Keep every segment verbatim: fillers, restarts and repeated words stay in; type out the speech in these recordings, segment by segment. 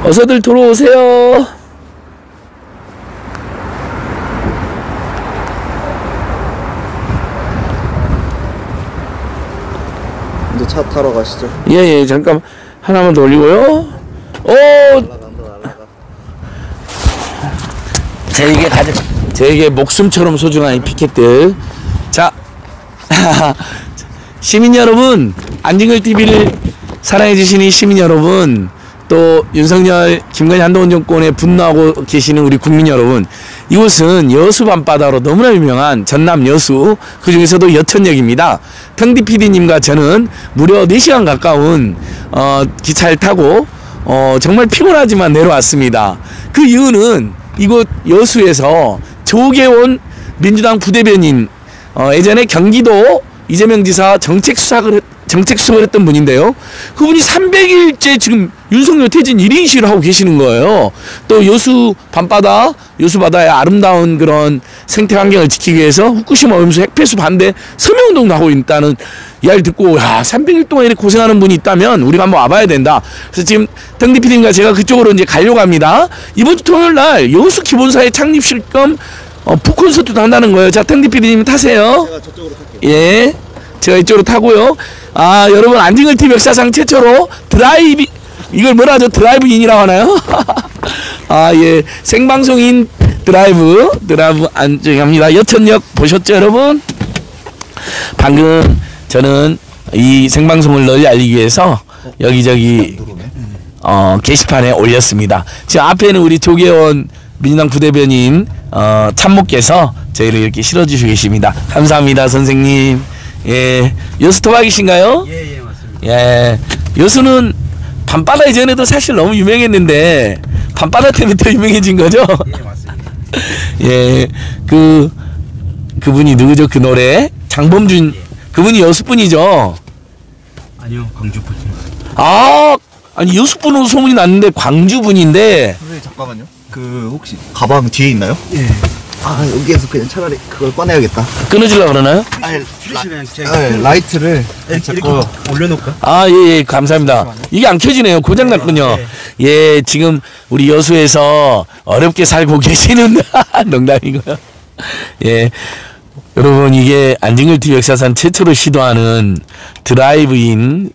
어서들 들어오세요. 이제 차 타러 가시죠. 예예 예, 잠깐 하나만 더 올리고요. 오 저에게 가장 저에게 목숨처럼 소중한 이 피켓들. 자 시민 여러분, 안진걸티비를 사랑해주신 이 시민 여러분, 또 윤석열, 김건희, 한동훈 정권에 분노하고 계시는 우리 국민 여러분, 이곳은 여수 밤바다로 너무나 유명한 전남 여수, 그 중에서도 여천역입니다. 평디 피디님과 저는 무려 네 시간 가까운 어, 기차를 타고 어, 정말 피곤하지만 내려왔습니다. 그 이유는 이곳 여수에서 조계원 민주당 부대변인, 어, 예전에 경기도 이재명 지사 정책 수석을 정책 수석을 했던 분인데요. 그분이 삼백 일째 지금 윤석열 퇴진 일 인 시위를 하고 계시는 거예요. 또 여수 밤바다, 여수 바다의 아름다운 그런 생태 환경을 지키기 위해서 후쿠시마 오염수 핵폐수 반대 서명운동도 하고 있다는 이야기를 듣고, 야, 삼백 일 동안 이렇게 고생하는 분이 있다면 우리가 한번 와봐야 된다. 그래서 지금 덩디 피디님과 제가 그쪽으로 이제 가려고 합니다. 이번 주 토요일 날 여수 기본사회 창립식 겸 어, 북콘서트도 한다는 거예요. 자, 덩디 피디님 타세요. 제가 저쪽으로 탈게요. 예, 제가 이쪽으로 타고요. 아, 여러분, 안진걸티비 역사상 최초로 드라이브, 이걸 뭐라 하죠? 드라이브인이라고 하나요? 아, 예, 생방송인 드라이브, 드라이브 안정합니다. 여천역 보셨죠, 여러분? 방금 저는 이 생방송을 널리 알리기 위해서 여기저기 어, 게시판에 올렸습니다. 지금 앞에는 우리 조계원 민주당 부대변인 어, 참모께서 저희를 이렇게 실어주시고 계십니다. 감사합니다, 선생님. 예, 여수 토박이신가요? 예, 예, 맞습니다. 예, 여수는 밤바다 이전에도 사실 너무 유명했는데 밤바다 때문에 더 유명해진 거죠? 예, 맞습니다. 예, 그 그분이 누구죠? 그 노래 장범준, 예. 그분이 여수분이죠? 아니요, 광주분. 아, 아니 여수분으로 소문이 났는데 광주분인데. 선생님 잠깐만요. 그 혹시 가방 뒤에 있나요? 예. 아, 여기에서 그냥 차라리 그걸 꺼내야겠다. 끊어주려고 그러나요? 아니, 그냥 제가 네, 라이트를 이렇게 자꾸 올려놓을까? 아, 예, 예, 감사합니다. 이게 안 켜지네요. 고장났군요. 예, 지금 우리 여수에서 어렵게 살고 계시는 농담이고요. 예, 여러분, 이게 안진걸티비 역사상 최초로 시도하는 드라이브인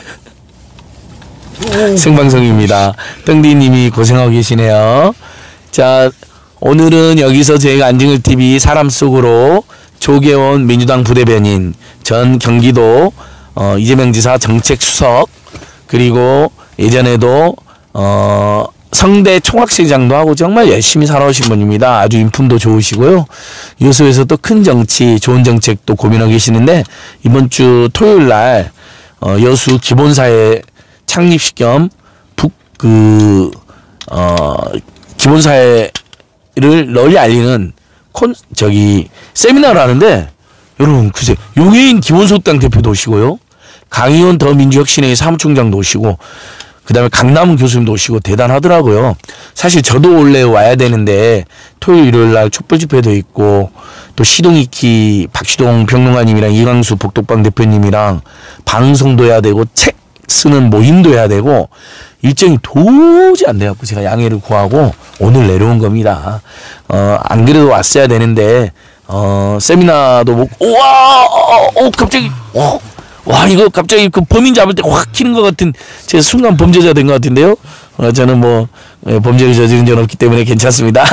생방송입니다. 덩디님이 고생하고 계시네요. 자, 오늘은 여기서 저희가 안진걸티비 사람 속으로 조계원 민주당 부대변인, 전 경기도 어, 이재명 지사 정책 수석, 그리고 예전에도 어, 성대 총학생장도 하고 정말 열심히 살아오신 분입니다. 아주 인품도 좋으시고요. 여수에서 또 큰 정치, 좋은 정책도 고민하고 계시는데, 이번 주 토요일 날 어, 여수 기본사회 창립식 겸 북 그 어, 기본사회를 널리 알리는 콘 저기 세미나를 하는데, 여러분 글쎄 용해인 기본소득당 대표도 오시고요, 강의원 더민주혁신회 사무총장도 오시고, 그 다음에 강남은 교수님도 오시고 대단하더라고요. 사실 저도 원래 와야 되는데 토요일 일요일 날 촛불 집회도 있고, 또 시동이키 박시동 평론가님이랑 이광수 복덕방 대표님이랑 방송도 해야 되고 책 쓰는 모임도 해야 되고 일정이 도저히 안 돼갖고 제가 양해를 구하고 오늘 내려온 겁니다. 어, 안 그래도 왔어야 되는데 어, 세미나도 못, 우와, 어, 어, 갑자기, 와, 와, 이거 갑자기 그 범인 잡을 때 확 키는 것 같은, 제 순간 범죄자 된 것 같은데요. 어, 저는 뭐 예, 범죄를 저지른 적 없기 때문에 괜찮습니다.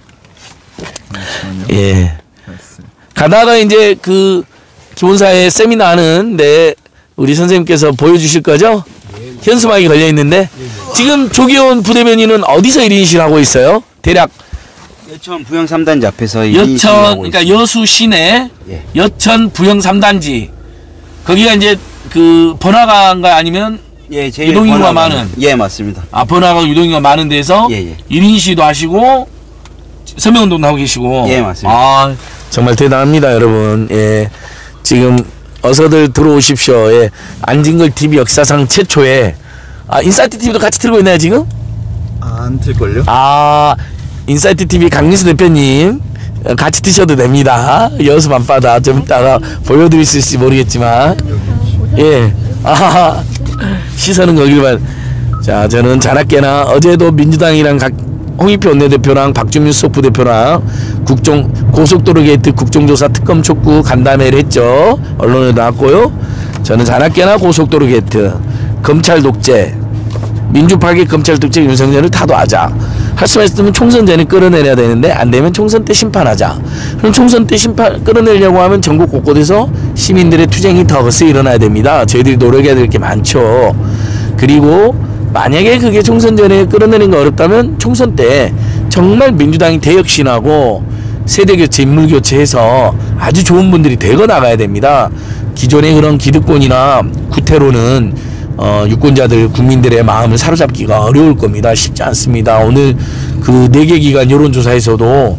예. 가다가 이제 그 기본사회 세미나 하는데 우리 선생님께서 보여주실 거죠? 현수 마이크 걸려 있는데, 지금 조계원 부대변인은 어디서 일 인실 하고 있어요? 대략 여천 부영 삼 단지 앞에서 여천, 그러니까 여수 시내 예. 여천 부영 삼 단지, 거기가 이제 그 번화가인가 아니면 예, 제일 유동인구가 번화가- 많은. 예, 맞습니다. 아, 번화가 유동인구가 많은 데서 예, 예. 일 인시도 하시고 서명운동도 하고 계시고. 예, 맞습니다. 아, 정말 대단합니다, 여러분. 예, 지금 어서들 들어오십시오. 예, 안진걸티비 역사상 최초의, 아, 인사이트티비도 같이 틀고 있나요 지금? 아, 안 틀걸요? 아, 인사이트티비 강민수 대표님 같이 드셔도 됩니다. 여수 밤바다 좀 이따가 보여드릴 수 있을지 모르겠지만, 예, 아, 시선은 거기를 봐. 자, 저는 자나깨나 어제도 민주당이랑 각 홍익표 원내대표랑 박주민 수석 부대표랑 국정 고속도로 게이트 국정조사 특검 촉구 간담회를 했죠. 언론에 나왔고요. 저는 자나깨나 고속도로 게이트 검찰 독재 민주 파괴 검찰 독재 윤석열을 타도하자. 할 수만 있으면 총선 전에 끌어내려야 되는데 안 되면 총선 때 심판하자. 그럼 총선 때 심판 끌어내려고 하면 전국 곳곳에서 시민들의 투쟁이 더 거세게 일어나야 됩니다. 저희들이 노력해야 될 게 많죠. 그리고 만약에 그게 총선 전에 끌어내는 거 어렵다면 총선 때 정말 민주당이 대혁신하고 세대교체, 인물교체해서 아주 좋은 분들이 대거 나가야 됩니다. 기존의 그런 기득권이나 구태로는 어, 유권자들, 국민들의 마음을 사로잡기가 어려울 겁니다. 쉽지 않습니다. 오늘 그 네 개 기관 여론조사에서도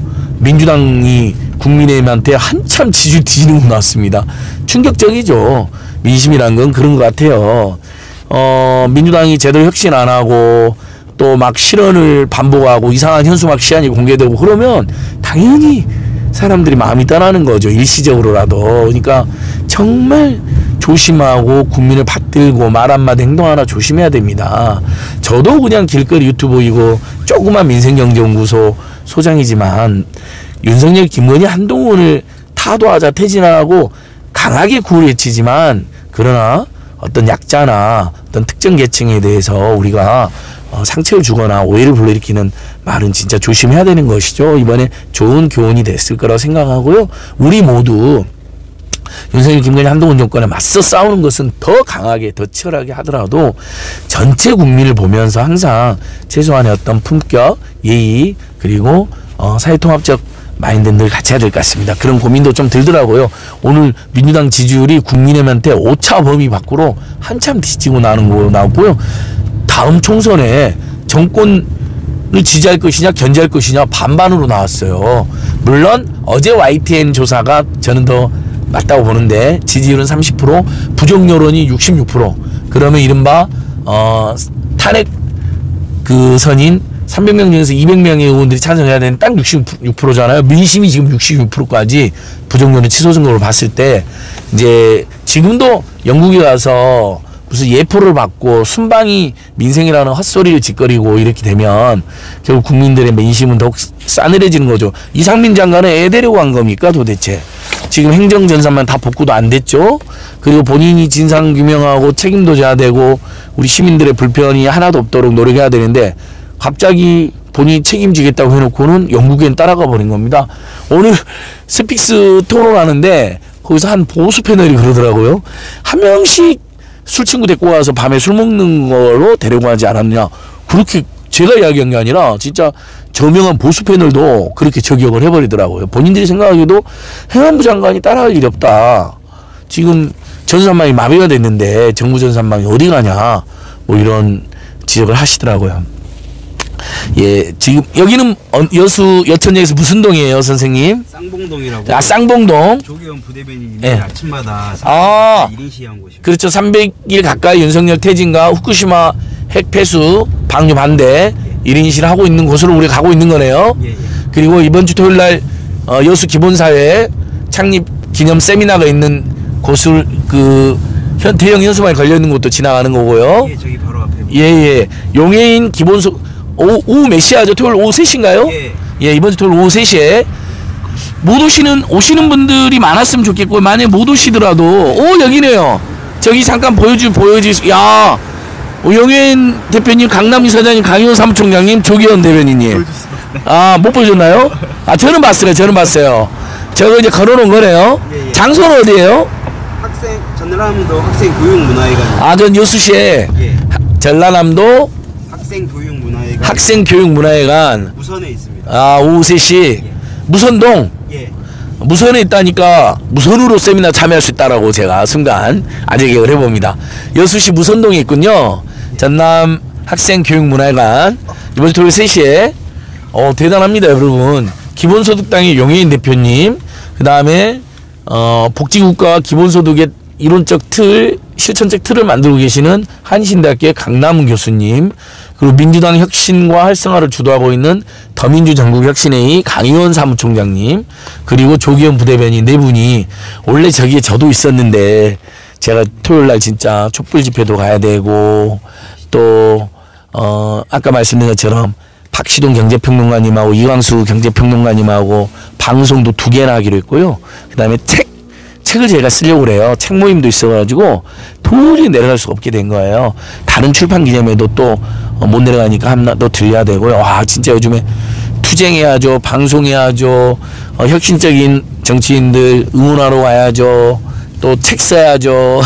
민주당이 국민의힘한테 한참 지지 뒤지는 거 나왔습니다. 충격적이죠. 민심이란 건 그런 것 같아요. 어, 민주당이 제대로 혁신 안 하고 또 막 실언을 반복하고 이상한 현수막 시안이 공개되고 그러면 당연히 사람들이 마음이 떠나는 거죠. 일시적으로라도. 그러니까 정말 조심하고 국민을 받들고 말 한마디 행동 하나 조심해야 됩니다. 저도 그냥 길거리 유튜버이고 조그만 민생경제연구소 소장이지만 윤석열, 김건희, 한동훈을 타도하자 퇴진하고 강하게 구호를 외치지만 그러나 어떤 약자나 어떤 특정 계층에 대해서 우리가 어, 상처를 주거나 오해를 불러일으키는 말은 진짜 조심해야 되는 것이죠. 이번에 좋은 교훈이 됐을 거라고 생각하고요. 우리 모두 윤석열, 김건희, 한동훈 정권에 맞서 싸우는 것은 더 강하게, 더 치열하게 하더라도 전체 국민을 보면서 항상 최소한의 어떤 품격, 예의, 그리고 어, 사회통합적 마인드는 늘 같이 해야 될 것 같습니다. 그런 고민도 좀 들더라고요. 오늘 민주당 지지율이 국민의힘한테 오차 범위 밖으로 한참 뒤지고 나는 거 나왔고요. 다음 총선에 정권을 지지할 것이냐 견제할 것이냐 반반으로 나왔어요. 물론 어제 와이티엔 조사가 저는 더 맞다고 보는데 지지율은 삼십 퍼센트, 부정 여론이 육십육 퍼센트. 그러면 이른바 어, 탄핵 그 선인 삼백 명 중에서 이백 명의 의원들이 찬성해야 되는 딱 육십육 퍼센트잖아요. 민심이 지금 육십육 퍼센트까지 부정 여론 취소 선거로 봤을 때 이제 지금도 영국에 가서 무슨 예포를 받고 순방이 민생이라는 헛소리를 짓거리고 이렇게 되면 결국 국민들의 민심은 더욱 싸늘해지는 거죠. 이상민 장관은 애 데리고 간 겁니까 도대체? 지금 행정전산만 다 복구도 안 됐죠. 그리고 본인이 진상규명하고 책임도 져야 되고 우리 시민들의 불편이 하나도 없도록 노력해야 되는데 갑자기 본인이 책임지겠다고 해놓고는 영국엔 따라가 버린 겁니다. 오늘 스픽스 토론하는데 거기서 한 보수 패널이 그러더라고요. 한 명씩 술 친구 데리고 와서 밤에 술 먹는 걸로 데리고 가지 않았느냐. 그렇게 제가 이야기한 게 아니라 진짜 저명한 보수 패널도 그렇게 저격을 해버리더라고요. 본인들이 생각하기도 행안부 장관이 따라갈 일이 없다. 지금 전산망이 마비가 됐는데 정부 전산망이 어디 가냐. 뭐 이런 지적을 하시더라고요. 예, 지금 여기는 여수 여천역에서 무슨 동이에요, 선생님? 쌍봉동이라고. 아, 쌍봉동. 조계원 부대변인이 예. 아침마다 아, 일 인 시위한 곳입니다. 그렇죠. 삼백 일 가까이 윤석열 퇴진과 후쿠시마 핵 폐수 방류 반대 일 인 시위를 하고 있는 곳으로 우리가 가고 있는 거네요. 예, 예. 그리고 이번 주 토요일 날 어, 여수 기본사회 창립 기념 세미나가 있는 곳을 그 현 대형 현수막에 걸려 있는 곳도 지나가는 거고요. 예, 저기 바로 앞에. 예, 예. 용해인 기본소 오후, 오후 몇 시에 하죠? 토요일 오후 세 시인가요? 예. 예, 이번 주 토요일 오후 세 시에 못 오시는 오시는 분들이 많았으면 좋겠고 만약에 못 오시더라도 오 여기네요. 저기 잠깐 보여주 보여주 야 용해인 대표님, 강남 이사장님, 강희원 사무총장님, 조기현 대변인님. 아, 못 보셨나요? 아, 저는 봤어요. 저는 봤어요. 저거 이제 걸어놓은 거네요. 예, 예. 장소는 어디예요? 학생 전라남도 학생 교육문화회관. 아, 전 여수시에 예. 전라남도 학생 교육문화회관. 학생 교육문화회관. 무선에 있습니다. 아, 오후 세 시. 예. 무선동. 예. 무선에 있다니까 무선으로 세미나 참여할 수 있다라고 제가 순간 아재개혁을 해봅니다. 여수시 무선동에 있군요. 전남 학생교육문화회관 이번 주 토요일 세 시에 어 대단합니다 여러분. 기본소득당의 용해인 대표님, 그 다음에 어 복지국가와 기본소득의 이론적 틀, 실천적 틀을 만들고 계시는 한신대학교의 강남훈 교수님, 그리고 민주당 혁신과 활성화를 주도하고 있는 더민주 전국혁신회의 강의원 사무총장님, 그리고 조기현 부대변인 네 분이 원래 저기에 저도 있었는데 제가 토요일 날 진짜 촛불 집회도 가야 되고 또 어, 아까 말씀드린 것처럼 박시동 경제평론가님하고 이광수 경제평론가님하고 방송도 두 개나 하기로 했고요. 그 다음에 책, 책을 제가 쓰려고 그래요. 책 모임도 있어가지고 도저히 내려갈 수가 없게 된 거예요. 다른 출판 기념회도 또 못 내려가니까 하나 또 들려야 되고요. 와, 진짜 요즘에 투쟁해야죠. 방송해야죠. 어, 혁신적인 정치인들 응원하러 와야죠. 또 책 써야죠.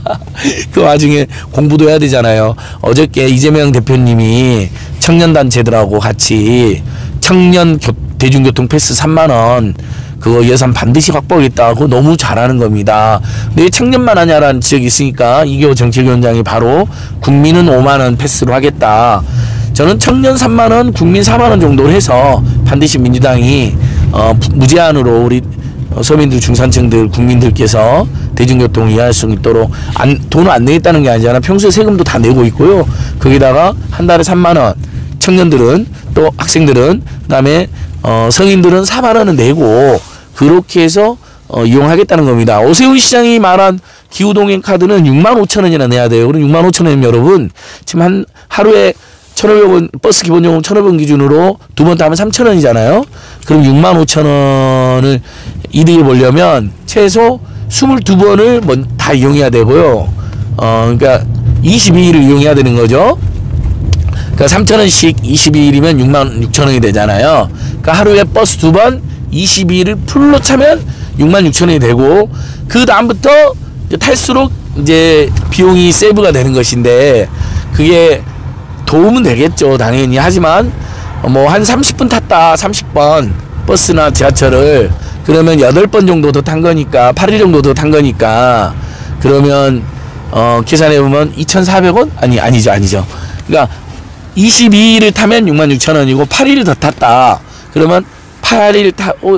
그 와중에 공부도 해야 되잖아요. 어저께 이재명 대표님이 청년단체들하고 같이 청년 교, 대중교통 패스 삼만 원 그거 예산 반드시 확보하겠다고 너무 잘하는 겁니다. 왜 청년만 하냐라는 지적이 있으니까 이계호 정책위원장이 바로 국민은 오만 원 패스로 하겠다. 저는 청년 삼만 원, 국민 사만 원 정도로 해서 반드시 민주당이 어, 무제한으로 우리 서민들, 중산층들, 국민들께서 대중교통 이용할 수 있도록 안, 돈을 안 내겠다는 게 아니잖아. 평소에 세금도 다 내고 있고요. 거기다가 한 달에 삼만 원, 청년들은 또 학생들은 그다음에 어, 성인들은 사만 원은 내고 그렇게 해서 어, 이용하겠다는 겁니다. 오세훈 시장이 말한 기후동행 카드는 육만 오천 원이나 내야 돼요. 그럼 육만 오천 원이면 여러분 지금 한 하루에 천오백 원 버스 기본요금 천오백 원 기준으로 두 번 타면 삼천 원이잖아요. 그럼 육만 오천 원을 이득을 보려면 최소 이십이 번을 다 이용해야 되고요. 어, 그러니까 이십이 일을 이용해야 되는 거죠. 그러니까 삼천 원씩 이십이 일이면 육만 육천 원이 되잖아요. 그러니까 하루에 버스 두 번 이십이 일을 풀로 차면 육만 육천 원이 되고 그 다음부터 이제 탈수록 이제 비용이 세이브가 되는 것인데 그게 도움은 되겠죠, 당연히. 하지만 뭐 한 삼십 분 탔다, 삼십 번 버스나 지하철을 그러면 여덟 번 정도 더 탄 거니까 팔 일 정도 더 탄 거니까 그러면 어 계산해 보면 이천사백 원? 아니 아니죠 아니죠. 그러니까 이십이 일을 타면 육만 육천 원이고 팔 일을 더 탔다. 그러면 팔 일 타고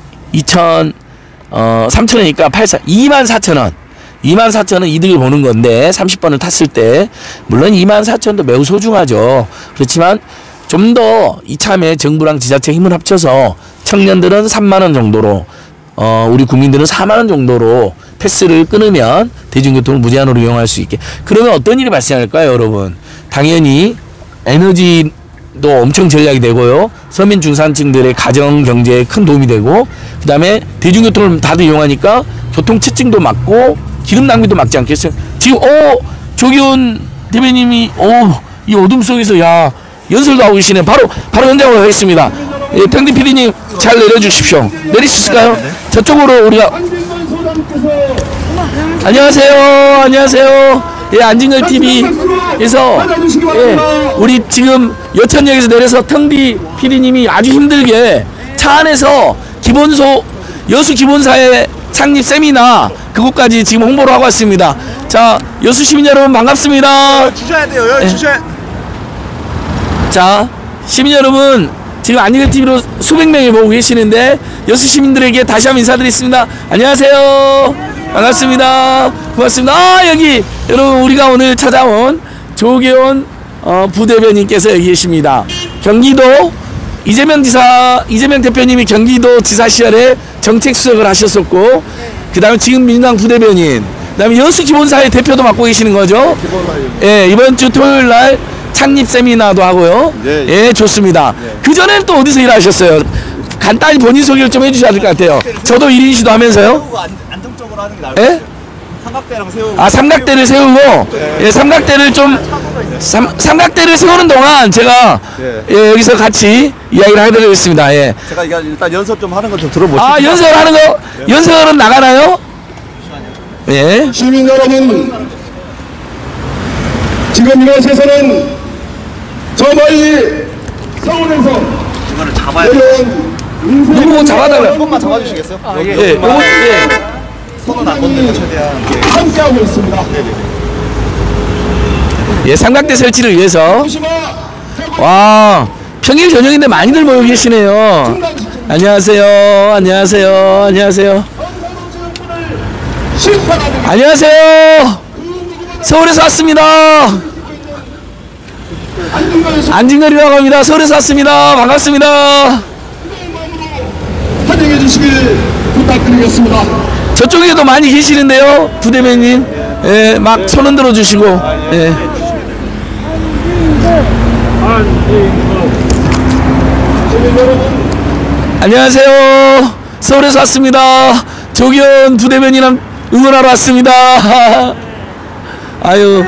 이천 어 삼천 원이니까 팔사 이만 사천 원. 이만 사천 원 이득을 보는 건데 삼십 번을 탔을 때 물론 이만 사천 원도 매우 소중하죠. 그렇지만 좀 더 이참에 정부랑 지자체 힘을 합쳐서 청년들은 삼만 원 정도로 어 우리 국민들은 사만 원 정도로 패스를 끊으면 대중교통을 무제한으로 이용할 수 있게. 그러면 어떤 일이 발생할까요, 여러분? 당연히 에너지도 엄청 절약이 되고요. 서민 중산층들의 가정 경제에 큰 도움이 되고 그 다음에 대중교통을 다들 이용하니까 교통체증도 막고 기름 낭비도 막지 않겠어요? 지금 어 조기훈 대변님이 어 이 어둠 속에서 야 연설도 하고 계시네. 바로 바로 현장으로 가겠습니다. 예, 평디 피디님 잘 내려주십시오. 내릴 수 있을까요? 저쪽으로 우리가 안녕하세요, 안녕하세요. 예, 안진걸 티비에서 예, 우리 지금 여천역에서 내려서 평디 피디님이 아주 힘들게 차 안에서 기본소 여수 기본사의 창립 세미나 그곳까지 지금 홍보를 하고 왔습니다. 자, 여수 시민 여러분 반갑습니다. 주셔야 돼요. 열 예. 주셔야. 자, 시민 여러분 지금 안진걸 티비로 수백 명이 보고 계시는데 여수 시민들에게 다시 한번 인사드리겠습니다. 안녕하세요. 반갑습니다. 고맙습니다. 아, 여기 여러분 우리가 오늘 찾아온 조계원 어, 부대변인께서 여기 계십니다. 경기도 이재명 지사, 이재명 대표님이 경기도 지사 시절에 정책수석을 하셨었고, 그 다음에 지금 민주당 부대변인, 그 다음에 여수 기본사의 대표도 맡고 계시는 거죠. 예, 이번 주 토요일 날 창립 세미나도 하고요. 네, 예, 좋습니다. 네. 그 전에는 또 어디서 일하셨어요? 간단히 본인 소개를 좀 해주셔야 될 것 같아요. 저도 일 인시도 하면서요. 세우고 안, 안정적으로 하는 게 나을 것 예? 같아요. 삼각대랑 세우고. 아, 삼각대를 세우고, 네. 예, 삼각대를 좀, 삼, 삼각대를 세우는 동안 제가, 네. 예, 여기서 같이 이야기를 해드리겠습니다. 예. 제가 이거 일단 연습 좀 하는 거 좀 들어보시죠. 아, 연설하는 거, 연설은 나가나요? 예. 시민 여러분, 지금 이곳에서는 저 멀리 서울에서 이거를 잡아야 돼. 내려온 누구 잡아달라요? 조금만 잡아주시겠어요? 아, 예, 예, 요거, 예. 손은 안 건드리고 최대한. 함께하고 있습니다. 예, 삼각대 설치를 위해서. 후쿠시마 와, 평일 저녁인데 많이들 모여 계시네요. 안녕하세요. 안녕하세요. 안녕하세요. 심판하는 안녕하세요. 서울에서 왔습니다. 안진걸이라고 합니다. 서울에서 왔습니다. 반갑습니다. 환영해 주시길 부탁드리겠습니다. 저쪽에도 많이 계시는데요, 부대변인. 예, 막 손 흔들어 주시고. 예. 안녕하세요. 서울에서 왔습니다. 조기현 부대변인랑 응원하러 왔습니다. 아유.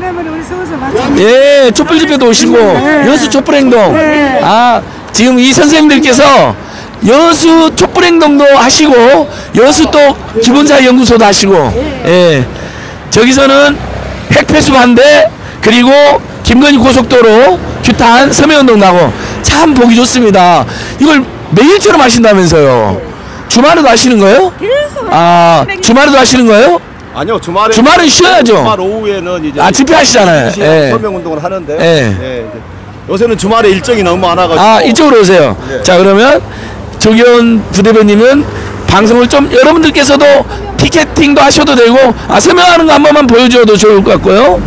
예, 촛불 집회도 오시고 여수 촛불 행동. 아, 지금 이 선생님들께서 여수 촛불 행동도 하시고 여수 또 기본사회 연구소도 하시고, 예, 저기서는 핵폐수 반대, 그리고 김건희 고속도로 규탄 서명운동 나고 참 보기 좋습니다. 이걸 매일처럼 하신다면서요? 주말에도 하시는 거예요? 아, 주말에도 하시는 거예요? 아니요, 주말에 주말은 쉬어야죠. 주말 오후에는 이제 아, 집회하시잖아요. 예. 서명 운동을 하는데, 예. 예, 이제 요새는 주말에 일정이 너무 많아가지고. 아, 이쪽으로 오세요. 네. 자, 그러면 조기현 부대변인은 방송을 좀 여러분들께서도 피켓팅도 하셔도 되고, 아, 서명하는 거 한 번만 보여줘도 좋을 것 같고요.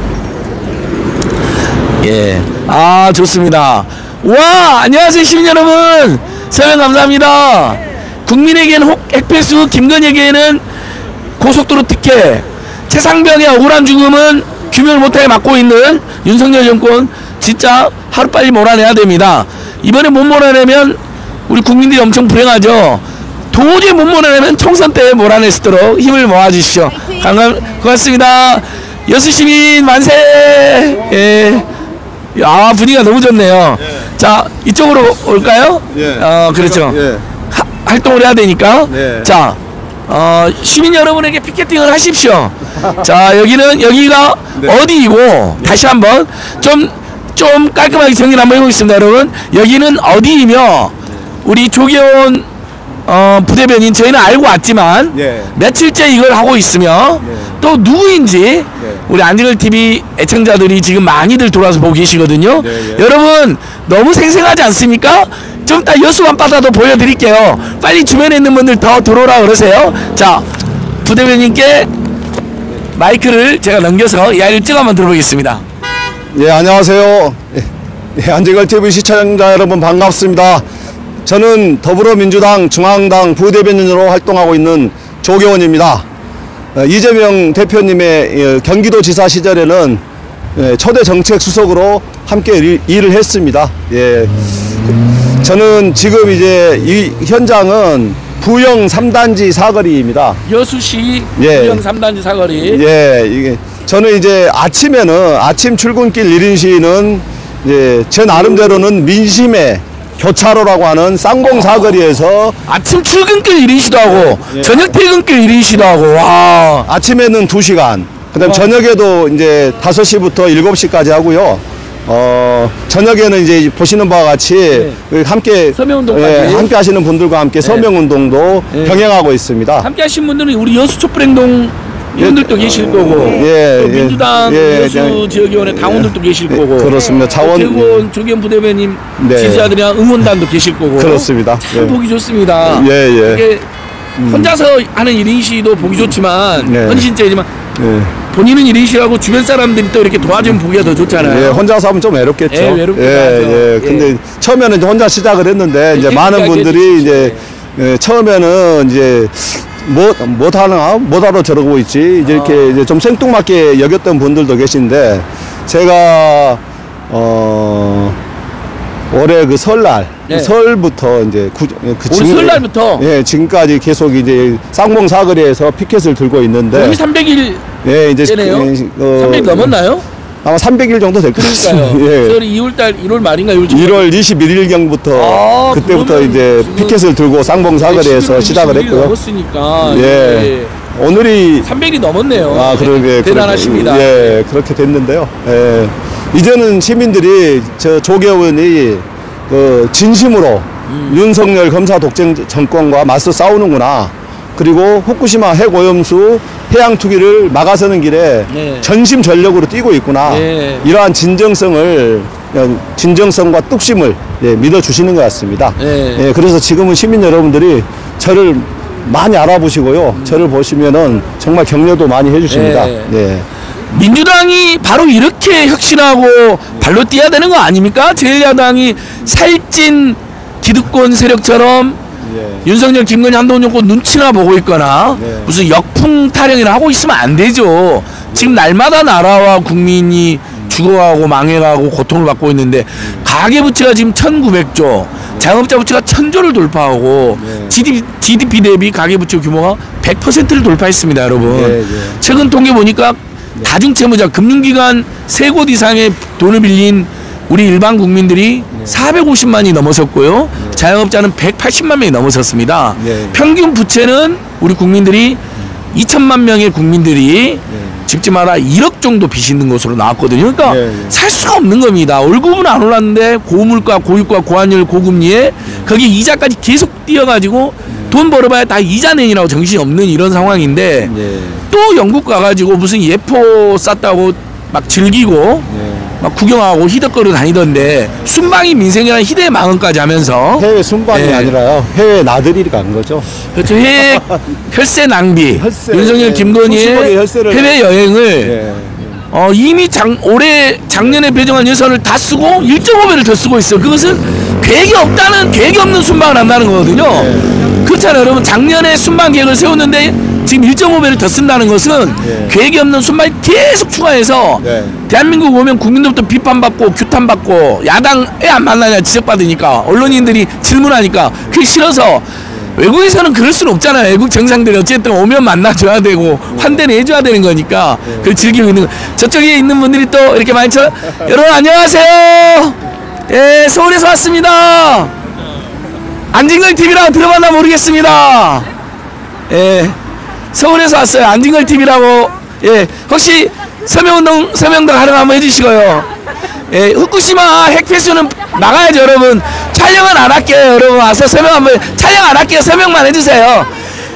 예. 아, 좋습니다. 와, 안녕하세요, 시민 여러분. 서명 감사합니다. 국민에게는 혹 핵폐수, 김건희에게는 고속도로 특혜, 최상병의 억울한 죽음은 규명을 못하게 막고 있는 윤석열 정권, 진짜 하루빨리 몰아내야 됩니다. 이번에 못 몰아내면 우리 국민들이 엄청 불행하죠. 도저히 못 몰아내면 총선 때 몰아낼 수 있도록 힘을 모아주십시오. 감사, 고맙습니다. 여수 시민 만세. 예. 아, 분위기가 너무 좋네요. 예. 자, 이쪽으로 올까요? 예. 어, 그렇죠. 예. 하, 활동을 해야 되니까. 네. 자, 어, 시민 여러분에게 피켓팅을 하십시오. 자, 여기는, 여기가 네. 어디이고, 다시 한번 좀, 좀 깔끔하게 정리를 한번 해보겠습니다, 여러분. 여기는 어디이며, 우리 조기현 어, 부대변인 저희는 알고 왔지만, 예. 며칠째 이걸 하고 있으며, 예. 또 누구인지, 예. 우리 안진걸티비 애청자들이 지금 많이들 돌아와서 보고 계시거든요. 네, 예. 여러분, 너무 생생하지 않습니까? 좀 이따 여수 밤바다도 보여드릴게요. 빨리 주변에 있는 분들 더 들어오라 그러세요. 자, 부대변인께 마이크를 제가 넘겨서 이야기를 쭉 한번 들어보겠습니다. 예, 안녕하세요. 예, 예, 안진걸티비 시청자 여러분 반갑습니다. 저는 더불어민주당 중앙당 부대변인으로 활동하고 있는 조계원입니다. 어, 이재명 대표님의 예, 경기도지사 시절에는 예, 초대 정책 수석으로 함께 일, 일을 했습니다. 예, 저는 지금 이제 이 현장은 부영 삼 단지 사거리입니다. 여수시 예. 부영 삼 단지 사거리. 예, 이게 저는 이제 아침에는 아침 출근길 일 인 시위는 예, 제 나름대로는 민심의 교차로라고 하는 쌍봉 사거리에서 아침 출근길 일 인 시도 하고 예. 저녁 퇴근길 일 인 시도 하고, 와. 아침에는 두 시간, 그다음 와. 저녁에도 이제 다섯 시부터 일곱 시까지 하고요. 어, 저녁에는 이제 보시는 바와 같이 그 함께 서명운동까지. 예, 함께 하시는 분들과 함께 서명운동도 예. 병행하고 있습니다. 함께 하신 분들은 우리 여수 촛불행동 이분들도 계실 거고, 예, 또 예. 민주당 예, 여수 예. 지역위원회 당원들도 계실 예, 거고, 그렇습니다. 자원- 최고원 조기현 부대변인 네. 지지자들이랑 응원단도 계실 거고, 그렇습니다. 참 예. 보기 좋습니다. 예, 예. 이게 혼자서 하는 일 인 시도 보기 좋지만 네. 헌신죄지만 예. 본인은 일 인 시하고 주변 사람들이 또 이렇게 도와주면 보기가 더 좋잖아요. 예, 혼자서 하면 좀 외롭겠죠. 예, 외롭기도 예, 하죠. 예. 근데 예. 처음에는 이제 혼자 시작을 했는데 이제 많은 깨끗하게 분들이 해주시죠. 이제 예, 처음에는 이제 뭐, 못 하나, 못 하러 저러고 있지. 이제 이렇게 아. 이제 좀 생뚱맞게 여겼던 분들도 계신데 제가 어 올해 그 설날 네. 설부터 이제 구, 그 올해 설날부터? 예, 지금까지 계속 이제 쌍봉 사거리에서 피켓을 들고 있는데 여기 삼백 일 예, 이제 째네요. 어, 삼백 넘었나요? 아마 삼백 일 정도 될 것 그러니까요. 같습니다. 예. 설이 이월달 일월 말인가 이월 초. 일월 이십일 일경부터 아, 그때부터 그러면 이제 지금 피켓을 들고 쌍봉 사거리에서 시작을 했고요. 넘었으니까 예. 예. 오늘이 삼백이 넘었네요. 아 그러게 대단하십니다. 예, 그렇게 됐는데요. 예. 이제는 시민들이 저 조계원이 그 진심으로 음. 윤석열 검사 독재 정권과 맞서 싸우는구나. 그리고 후쿠시마 핵오염수 해양 투기를 막아서는 길에 네. 전심 전력으로 뛰고 있구나. 네. 이러한 진정성을 진정성과 뚝심을 예, 믿어주시는 것 같습니다. 네. 예, 그래서 지금은 시민 여러분들이 저를 많이 알아보시고요. 음. 저를 보시면은 정말 격려도 많이 해주십니다. 네. 예. 민주당이 바로 이렇게 혁신하고 발로 뛰어야 되는 거 아닙니까? 제일 야당이 살찐 기득권 세력처럼 예. 윤석열, 김건희, 한동훈 정권 눈치나 보고 있거나 네. 무슨 역풍 타령이나 하고 있으면 안 되죠. 지금 날마다 나라와 국민이 죽어가고 망해가고 고통을 받고 있는데 가계부채가 지금 천구백 조, 자영업자 부채가 천조를 돌파하고 네. 지디피, 지디피 대비 가계부채 규모가 백 퍼센트를 돌파했습니다, 여러분. 네, 네. 최근 통계 보니까 다중채무자, 금융기관 세 곳 이상의 돈을 빌린 우리 일반 국민들이 네. 사백오십만이 넘어섰고요. 자영업자는 백팔십만 명이 넘어섰습니다. 네. 평균 부채는 우리 국민들이 이천만 명의 국민들이 네. 집집마다 일억 정도 빚이 있는 것으로 나왔거든요. 그러니까 네, 네. 살 수가 없는 겁니다. 월급은 안 올랐는데 고물가, 고유가, 고환율, 고금리에 네. 거기 이자까지 계속 뛰어가지고 돈 벌어봐야 다 이자 내니라고 정신이 없는 이런 상황인데 네. 또 영국 가가지고 무슨 예포 쌌다고 막 즐기고 네. 막 구경하고 히덕거려 다니던데 순방이 민생이라는 희대의 망언까지 하면서 해외 순방이 네. 아니라요. 해외 나들이 간 거죠. 그렇죠. 해외 혈세 낭비, 혈세, 윤석열, 네. 수십억의 김건희의 혈세를 해외 여행을 네. 어, 이미 장, 올해 작년에 배정한 예산을 다 쓰고 일 점 오 배를 더 쓰고 있어요. 그것은 계획이 없다는, 계획이 없는 순방을 한다는 거거든요. 네. 그렇잖아요, 여러분. 작년에 순방 계획을 세웠는데 지금 일 점 오 배를 더 쓴다는 것은 네. 계획이 없는 순방을 계속 추가해서 네. 대한민국 오면 국민들부터 비판받고 규탄받고 야당에 안 만나냐 지적받으니까 언론인들이 질문하니까 그게 싫어서 외국에서는 그럴 수는 없잖아요. 외국 정상들이 어쨌든 오면 만나줘야 되고 환대를 해줘야 되는 거니까 그걸 즐기고 있는 거. 저쪽에 있는 분들이 또 이렇게 많이 쳐 여러분 안녕하세요. 예, 서울에서 왔습니다. 안진걸 티비라고 들어봤나 모르겠습니다. 예, 서울에서 왔어요. 안진걸 티비라고. 예, 혹시 서명운동 서명도 하러 한번 해주시고요. 예, 후쿠시마 핵폐수는 막아야죠, 여러분. 촬영은 안 할게요, 여러분. 와서 서명 한번, 촬영 안 할게요. 서명만 해주세요.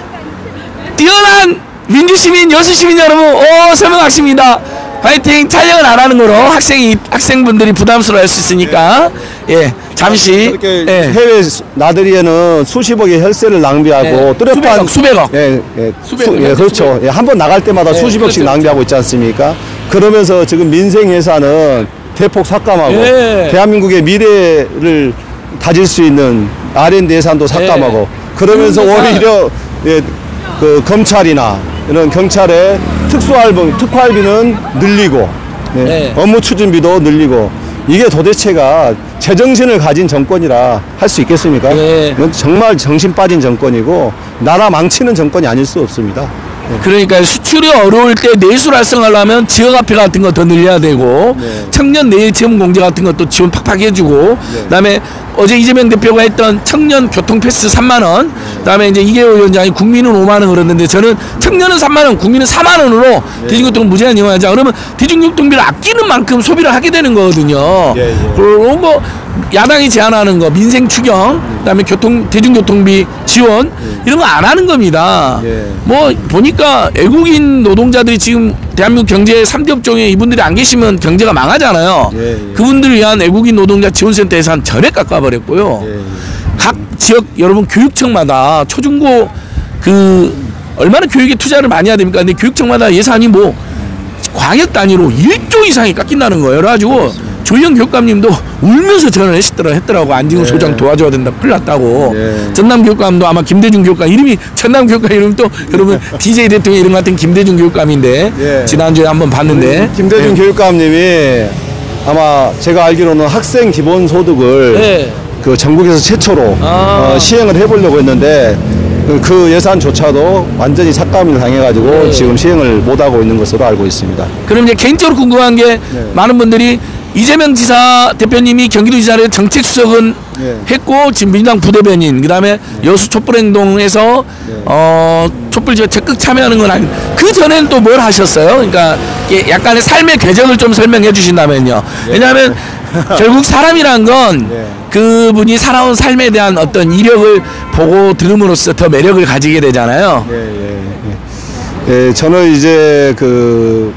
뛰어난 민주시민, 여수시민 여러분, 오, 서명하십니다. 화이팅! 촬영은 안 하는 거로 학생이, 학생분들이 부담스러워 할 수 있으니까, 예, 잠시. 이렇게 예. 해외 수- 나들이에는 수십억의 혈세를 낭비하고 예. 뚜렷한 수백억, 수백억. 예, 예, 수백억, 수, 예, 그렇죠. 수백억. 예, 한 번 나갈 때마다 예, 수십억씩 그렇죠. 낭비하고 있지 않습니까? 그러면서 지금 민생 예산은 대폭 삭감하고 예. 대한민국의 미래를 다질 수 있는 알 앤 디 예산도 삭감하고 그러면서 그런 예산. 오히려 예, 그 검찰이나 이런 경찰의 특수활비, 특활비는 늘리고 예, 네. 업무 추진비도 늘리고 이게 도대체가 제정신을 가진 정권이라 할 수 있겠습니까? 네. 이건 정말 정신 빠진 정권이고 나라 망치는 정권이 아닐 수 없습니다. 그러니까 수출이 어려울 때 내수 활성화하려면 지역화폐 같은 거 더 늘려야 되고 네. 청년 내일 체험 공제 같은 것도 지원 팍팍 해주고 네. 그다음에 어제 이재명 대표가 했던 청년 교통 패스 삼만 원 그다음에 이제 이계호 위원장이 국민은 오만 원 그랬는데 저는 청년은 삼만 원 국민은 사만 원으로 네. 대중교통 무제한 이용하자 그러면 대중교통비를 아끼는 만큼 소비를 하게 되는 거거든요. 예, 예. 그리고 뭐 야당이 제안하는 거 민생 추경 그다음에 교통 대중교통비 지원 이런 거 안 하는 겁니다. 예. 뭐 보니까 외국인 노동자들이 지금 대한민국 경제 삼 대 업종에 이분들이 안 계시면 경제가 망하잖아요. 예, 예. 그분들을 위한 외국인 노동자 지원센터 예산 전액 깎아버렸고요. 예, 예. 각 지역 여러분 교육청마다 초중고 그 얼마나 교육에 투자를 많이 해야 됩니까? 근데 교육청마다 예산이 뭐 광역 단위로 일 조 이상이 깎인다는 거예요. 그래가지고 조희영 교육감님도 울면서 전화를 했더라, 했더라고. 안진걸 네. 소장 도와줘야 된다. 큰일 났다고. 네. 전남 교육감도 아마 김대중 교육감 이름이 전남 교육감 이름 또 여러분 디제이 대통령 이름 같은 김대중 교육감인데 예. 지난주에 한번 봤는데 김대중 네. 교육감님이 아마 제가 알기로는 학생 기본소득을 네. 그 전국에서 최초로 아. 어, 시행을 해보려고 했는데 그, 그 예산조차도 완전히 삭감을 당해가지고 네. 지금 시행을 못하고 있는 것으로 알고 있습니다. 그럼 이제 개인적으로 궁금한 게 네. 많은 분들이 이재명 지사 대표님이 경기도지사를 정책수석은 네. 했고 지금 민주당 부대변인 그다음에 여수 촛불행동에서 네. 어 촛불 지원 적극 참여하는 건 아니. 그 전에는 또 뭘 하셨어요? 그러니까 이게 약간의 삶의 궤적을 좀 설명해 주신다면요. 왜냐하면 결국 사람이란 건 네. 그분이 살아온 삶에 대한 어떤 이력을 보고 들음으로써 더 매력을 가지게 되잖아요. 예, 예, 예. 예, 저는 이제 그,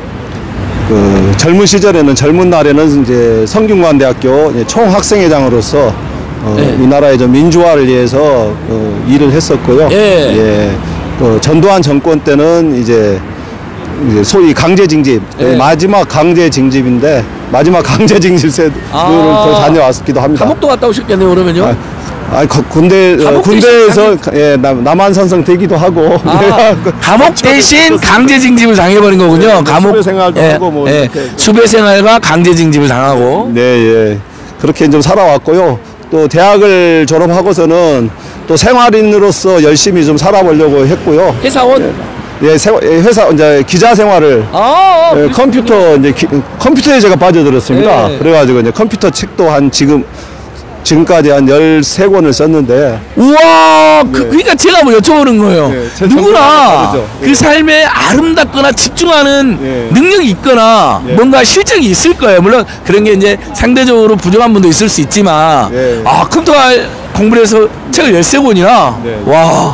그 젊은 시절에는 젊은 날에는 이제 성균관대학교 총학생회장으로서 어, 네. 이 나라의 좀 민주화를 위해서 어, 일을 했었고요. 예. 예. 그 전두환 정권 때는 이제 이제 소위 강제징집 예. 마지막 강제징집인데 마지막 강제징집세를 아. 더 다녀왔기도 합니다. 감옥도 갔다 오셨겠네요, 그러면요. 아, 아, 군대 어, 감옥 군대에서 예, 남, 남한산성 되기도 하고 아, 감옥 대신 강제 징집을 당해버린 거군요. 네, 감옥 수배 생활도 예, 하고 뭐 예, 이렇게. 수배 생활과 강제 징집을 당하고. 네, 예. 그렇게 좀 살아왔고요. 또 대학을 졸업하고서는 또 생활인으로서 열심히 좀 살아보려고 했고요. 회사원. 예, 세, 예, 회사 이제 기자 생활을 아, 예, 컴퓨터 이제 기, 컴퓨터에 제가 빠져들었습니다. 네. 그래가지고 이제 컴퓨터 책도 한 지금 지금까지 한 열세 권을 썼는데. 우와, 그, 그러니까 제가 뭐 여쭤보는 거예요. 네, 제 누구나 전공은 다르죠. 그 예. 삶에 아름답거나 집중하는 예. 능력이 있거나 예. 뭔가 실적이 있을 거예요. 물론 그런 게 이제 상대적으로 부족한 분도 있을 수 있지만, 예. 아, 컴퓨터 공부를 해서 책을 열세 권이나, 네. 와,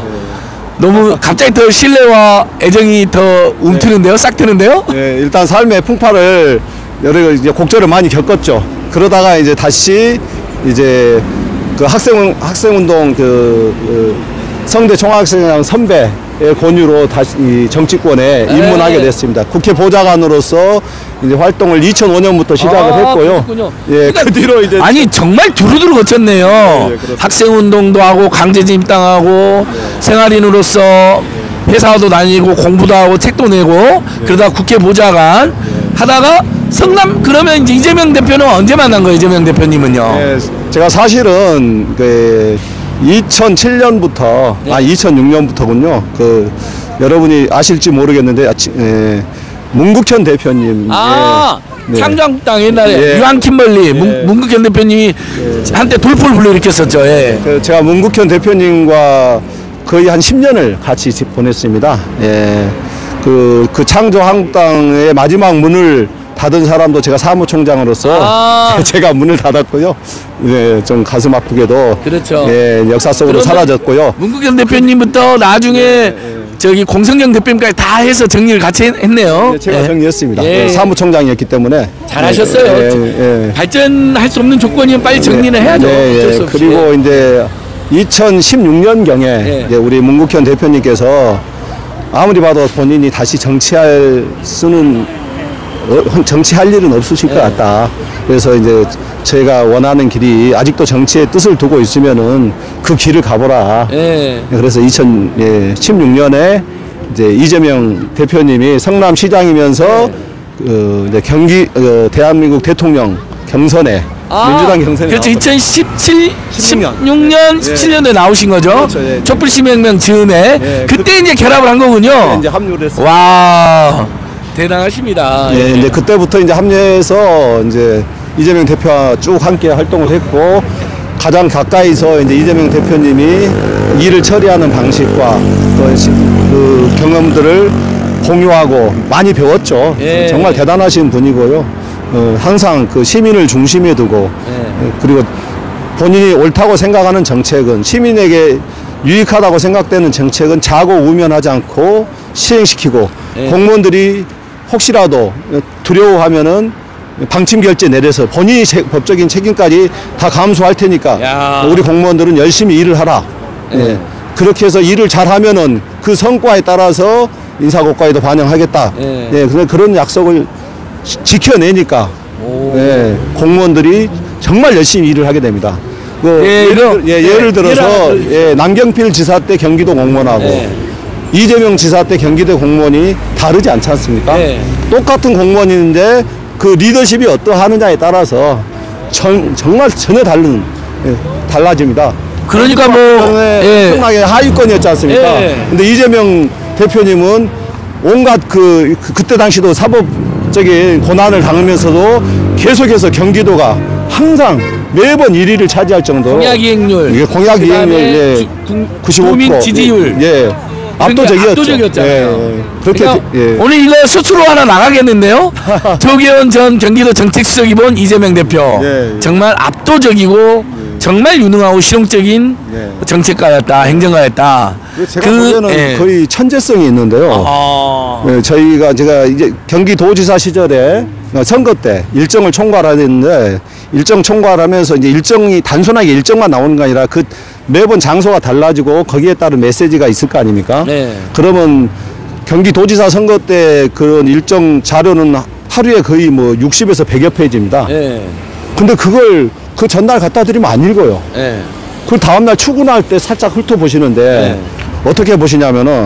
너무 갑자기 더 신뢰와 애정이 더 움트는데요? 싹 트는데요? 예, 일단 삶의 풍파를 여러 이제 곡절을 많이 겪었죠. 그러다가 이제 다시 이제 그 학생 학생운동 그, 그 성대 총학생회장 선배의 권유로 다시 이 정치권에 네. 입문하게 됐습니다. 국회 보좌관으로서 이제 활동을 이천오 년부터 시작을 아, 했고요. 그렇군요. 예, 그러니까 그 뒤로 이제 아니 정말 두루두루 거쳤네요. 예, 그렇습니다. 학생운동도 하고 강제진입당하고 생활인으로서 회사도 다니고 공부도 하고 책도 내고 그러다 국회 보좌관 하다가 성남 그러면 이제 이재명 대표는 언제 만난 거예요? 이재명 대표님은요? 예, 제가 사실은 그 이천칠 년부터 네. 아 이천육 년부터군요. 그 여러분이 아실지 모르겠는데 아, 치- 예, 문국현 대표님 아, 예, 네. 창조한국당 옛날에 예. 유한 킴벌리 예. 문, 문국현 대표님이 한때 돌포를 불러일으켰었죠. 예. 그 제가 문국현 대표님과 거의 한 십 년을 같이 지- 보냈습니다. 예. 그, 그 창조한국당의 마지막 문을 닫은 사람도 제가 사무총장으로서 아. 제가 문을 닫았고요. 예, 좀 가슴 아프게도 그렇죠. 예, 역사 속으로 그러면 사라졌고요. 문국현 대표님부터 나중에 예. 저기 공성경 대표님까지 다 해서 정리를 같이 했- 했네요. 예, 제가 예. 정리했습니다. 예. 예, 사무총장이었기 때문에 잘하셨어요. 예, 예, 예. 발전할 수 없는 조건이면 빨리 정리를 해야죠. 네, 어쩔 예. 수 없이. 그리고 이제 이천십육 년경에 예. 이제 우리 문국현 대표님께서 아무리 봐도 본인이 다시 정치할 수는 어, 정치할 일은 없으실 것 같다. 그래서 이제 제가 원하는 길이 아직도 정치에 뜻을 두고 있으면은 그 길을 가보라. 예. 그래서 이천십육 년에 이제 이재명 대표님이 성남시장이면서 그 이제 경기 어, 대한민국 대통령 경선에 민주당 경선에 그렇죠. 나왔거든요. 이천십칠, 십육 년. 십육 년, 예. 십칠 년도에 나오신 거죠. 그렇죠. 예. 촛불시민혁명 즈음에 예. 그때 이제 결합을 한 거군요. 이제 합류를 했어요. 와, 대단하십니다. 예, 이제 그때부터 이제 합류해서 이제 이재명 대표와 쭉 함께 활동을 했고 가장 가까이서 이제 이재명 대표님이 일을 처리하는 방식과 그, 시- 그 경험들을 공유하고 많이 배웠죠. 예. 정말 대단하신 분이고요. 어, 항상 그 시민을 중심에 두고 예. 어, 그리고 본인이 옳다고 생각하는 정책은 시민에게 유익하다고 생각되는 정책은 자고 우면하지 않고 시행시키고 예. 공무원들이 혹시라도 두려워하면은 방침 결제 내려서 본인이 제- 법적인 책임까지 다 감수할 테니까 야. 우리 공무원들은 열심히 일을 하라. 예. 예. 그렇게 해서 일을 잘하면은 그 성과에 따라서 인사고과에도 반영하겠다. 예. 예, 그런 그런 약속을 지- 지켜내니까 오. 예, 공무원들이 정말 열심히 일을 하게 됩니다. 그 예, 예를, 이거- 들- 예, 예, 예를 예를 들어서 하나 들어주세요. 예, 남경필 지사 때 경기도 공무원하고 예. 이재명 지사 때 경기도 공무원이 다르지 않지 않습니까? 예. 똑같은 공무원인데 그 리더십이 어떠하느냐에 따라서 전, 정말 전혀 다른 예, 달라집니다. 그러니까 뭐, 예. 엄청나게 하위권이었지 않습니까? 예. 근데 이재명 대표님은 온갖 그, 그 그때 당시도 사법적인 고난을 당하면서도 계속해서 경기도가 항상 매번 일 위를 차지할 정도로 공약 이행률, 이게 공약 그다음에 이행률 예, 주- 국- 구십오 퍼센트 국민 지지율, 예, 압도적이었죠. 압도적이었잖아요. 예, 예. 그렇게 그러니까 예. 오늘 이거 수트로 하나 나가겠는데요? 조계원 전 경기도 정책수석이본 이재명 대표 예, 예. 정말 압도적이고 정말 유능하고 실용적인 예. 정책가였다, 행정가였다. 제가 보기에는 예. 거의 천재성이 있는데요. 아, 예, 저희가 제가 이제 경기도지사 시절에 선거 때 일정을 총괄하는데 일정 총괄하면서 이제 일정이 단순하게 일정만 나오는 게 아니라 그 매번 장소가 달라지고 거기에 따른 메시지가 있을 거 아닙니까? 네. 그러면 경기도지사 선거 때 그런 일정 자료는 하루에 거의 뭐 육십에서 백여 페이지입니다. 예, 근데 그걸 그 전날 갖다 드리면 안 읽어요. 예. 그 다음날 출근할 때 살짝 훑어보시는데 네. 어떻게 보시냐면은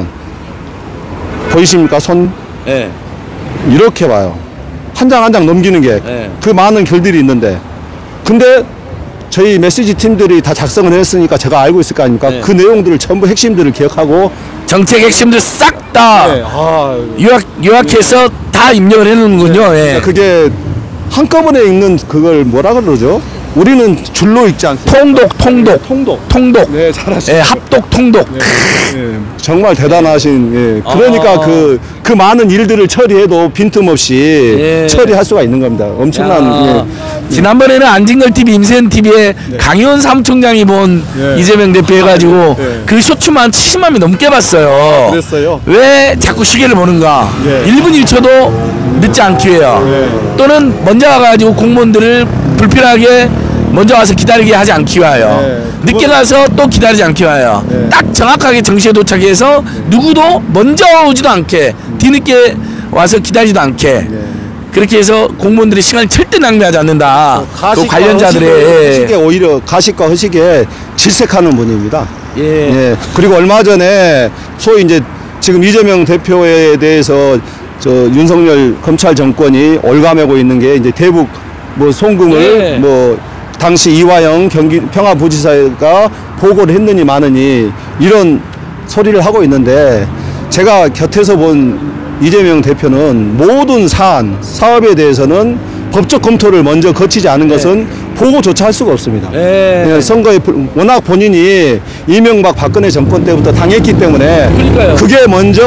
보이십니까? 손 예. 이렇게 봐요. 한 장 한 장 넘기는 게 그 네. 많은 글들이 있는데 근데 저희 메시지 팀들이 다 작성을 했으니까 제가 알고 있을 거 아닙니까? 네. 그 내용들을 전부 핵심들을 기억하고 정책 핵심들 싹 다 아, 요약 요약해서 다 입력을 해놓는군요. 예. 그러니까 그게 한꺼번에 읽는 그걸 뭐라 그러죠? 우리는 줄로 읽지 않습니까? 통독, 통독, 통독. 통독. 네, 잘하시네요. 예, 합독, 통독. 예, 정말 대단하신 예, 그러니까 아. 그, 그 많은 일들을 처리해도 빈틈없이 예. 처리할 수가 있는 겁니다. 엄청난 야, 예. 지난번에는 안진걸 티비, 임세현 티비에 강의원 사무총장이 본 예. 이재명 대표 해가지고 예. 그 쇼츠만 칠십만 명 넘게 봤어요. 그랬어요? 왜 자꾸 시계를 보는가? 예. 일 분 일 초도 늦지 않기 위해요. 예. 또는 먼저 와가지고 공무원들을 불필요하게 먼저 와서 기다리게 하지 않기 위하여 예. 늦게 그거- 가서 또 기다리지 않기 위하여 예. 딱 정확하게 정시에 도착해서 누구도 먼저 오지도 않게 뒤늦게 와서 기다리지도 않게 그렇게 해서 공무원들의 시간을 절대 낭비하지 않는다. 또 가식과 허식에, 관련자들의 허식에 오히려 가식과 허식에 질색하는 분입니다. 예. 예. 그리고 얼마 전에 소위 이제 지금 이재명 대표에 대해서 저 윤석열 검찰 정권이 올가매고 있는 게 이제 대북 뭐 송금을 예. 뭐 당시 이화영 경기 평화부지사가 보고를 했느니 마느니 이런 소리를 하고 있는데 제가 곁에서 본 이재명 대표는 모든 사안, 사업에 대해서는 법적 검토를 먼저 거치지 않은 것은 보고조차 할 수가 없습니다. 예. 예, 선거에 불- 워낙 본인이 이명박 박근혜 정권 때부터 당했기 때문에 그러니까요. 그게 먼저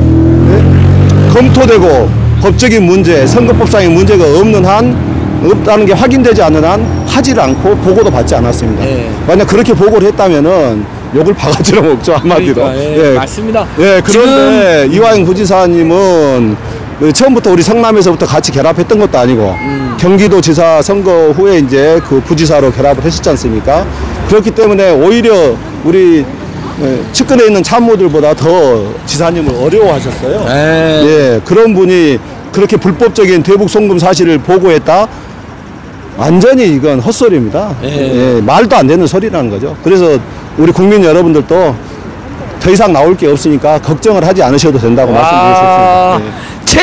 예, 검토되고 법적인 문제, 선거법상의 문제가 없는 한 없다는 게 확인되지 않는 한 하지를 않고 보고도 받지 않았습니다. 예. 만약 그렇게 보고를 했다면은 욕을 바가지로 먹죠, 한마디로. 그러니까, 예, 맞습니다. 예, 그런데 지금- 이화영 부지사님은 그 처음부터 우리 성남에서부터 같이 결합했던 것도 아니고 음. 경기도지사 선거 후에 이제 그 부지사로 결합을 했었지 않습니까? 그렇기 때문에 오히려 우리 예, 측근에 있는 참모들보다 더 지사님을 어려워하셨어요. 예. 예, 그런 분이 그렇게 불법적인 대북 송금 사실을 보고했다? 완전히 이건 헛소리입니다. 예. 예, 말도 안 되는 소리라는 거죠. 그래서 우리 국민 여러분들도 더 이상 나올 게 없으니까 걱정을 하지 않으셔도 된다고 와, 말씀드리겠습니다.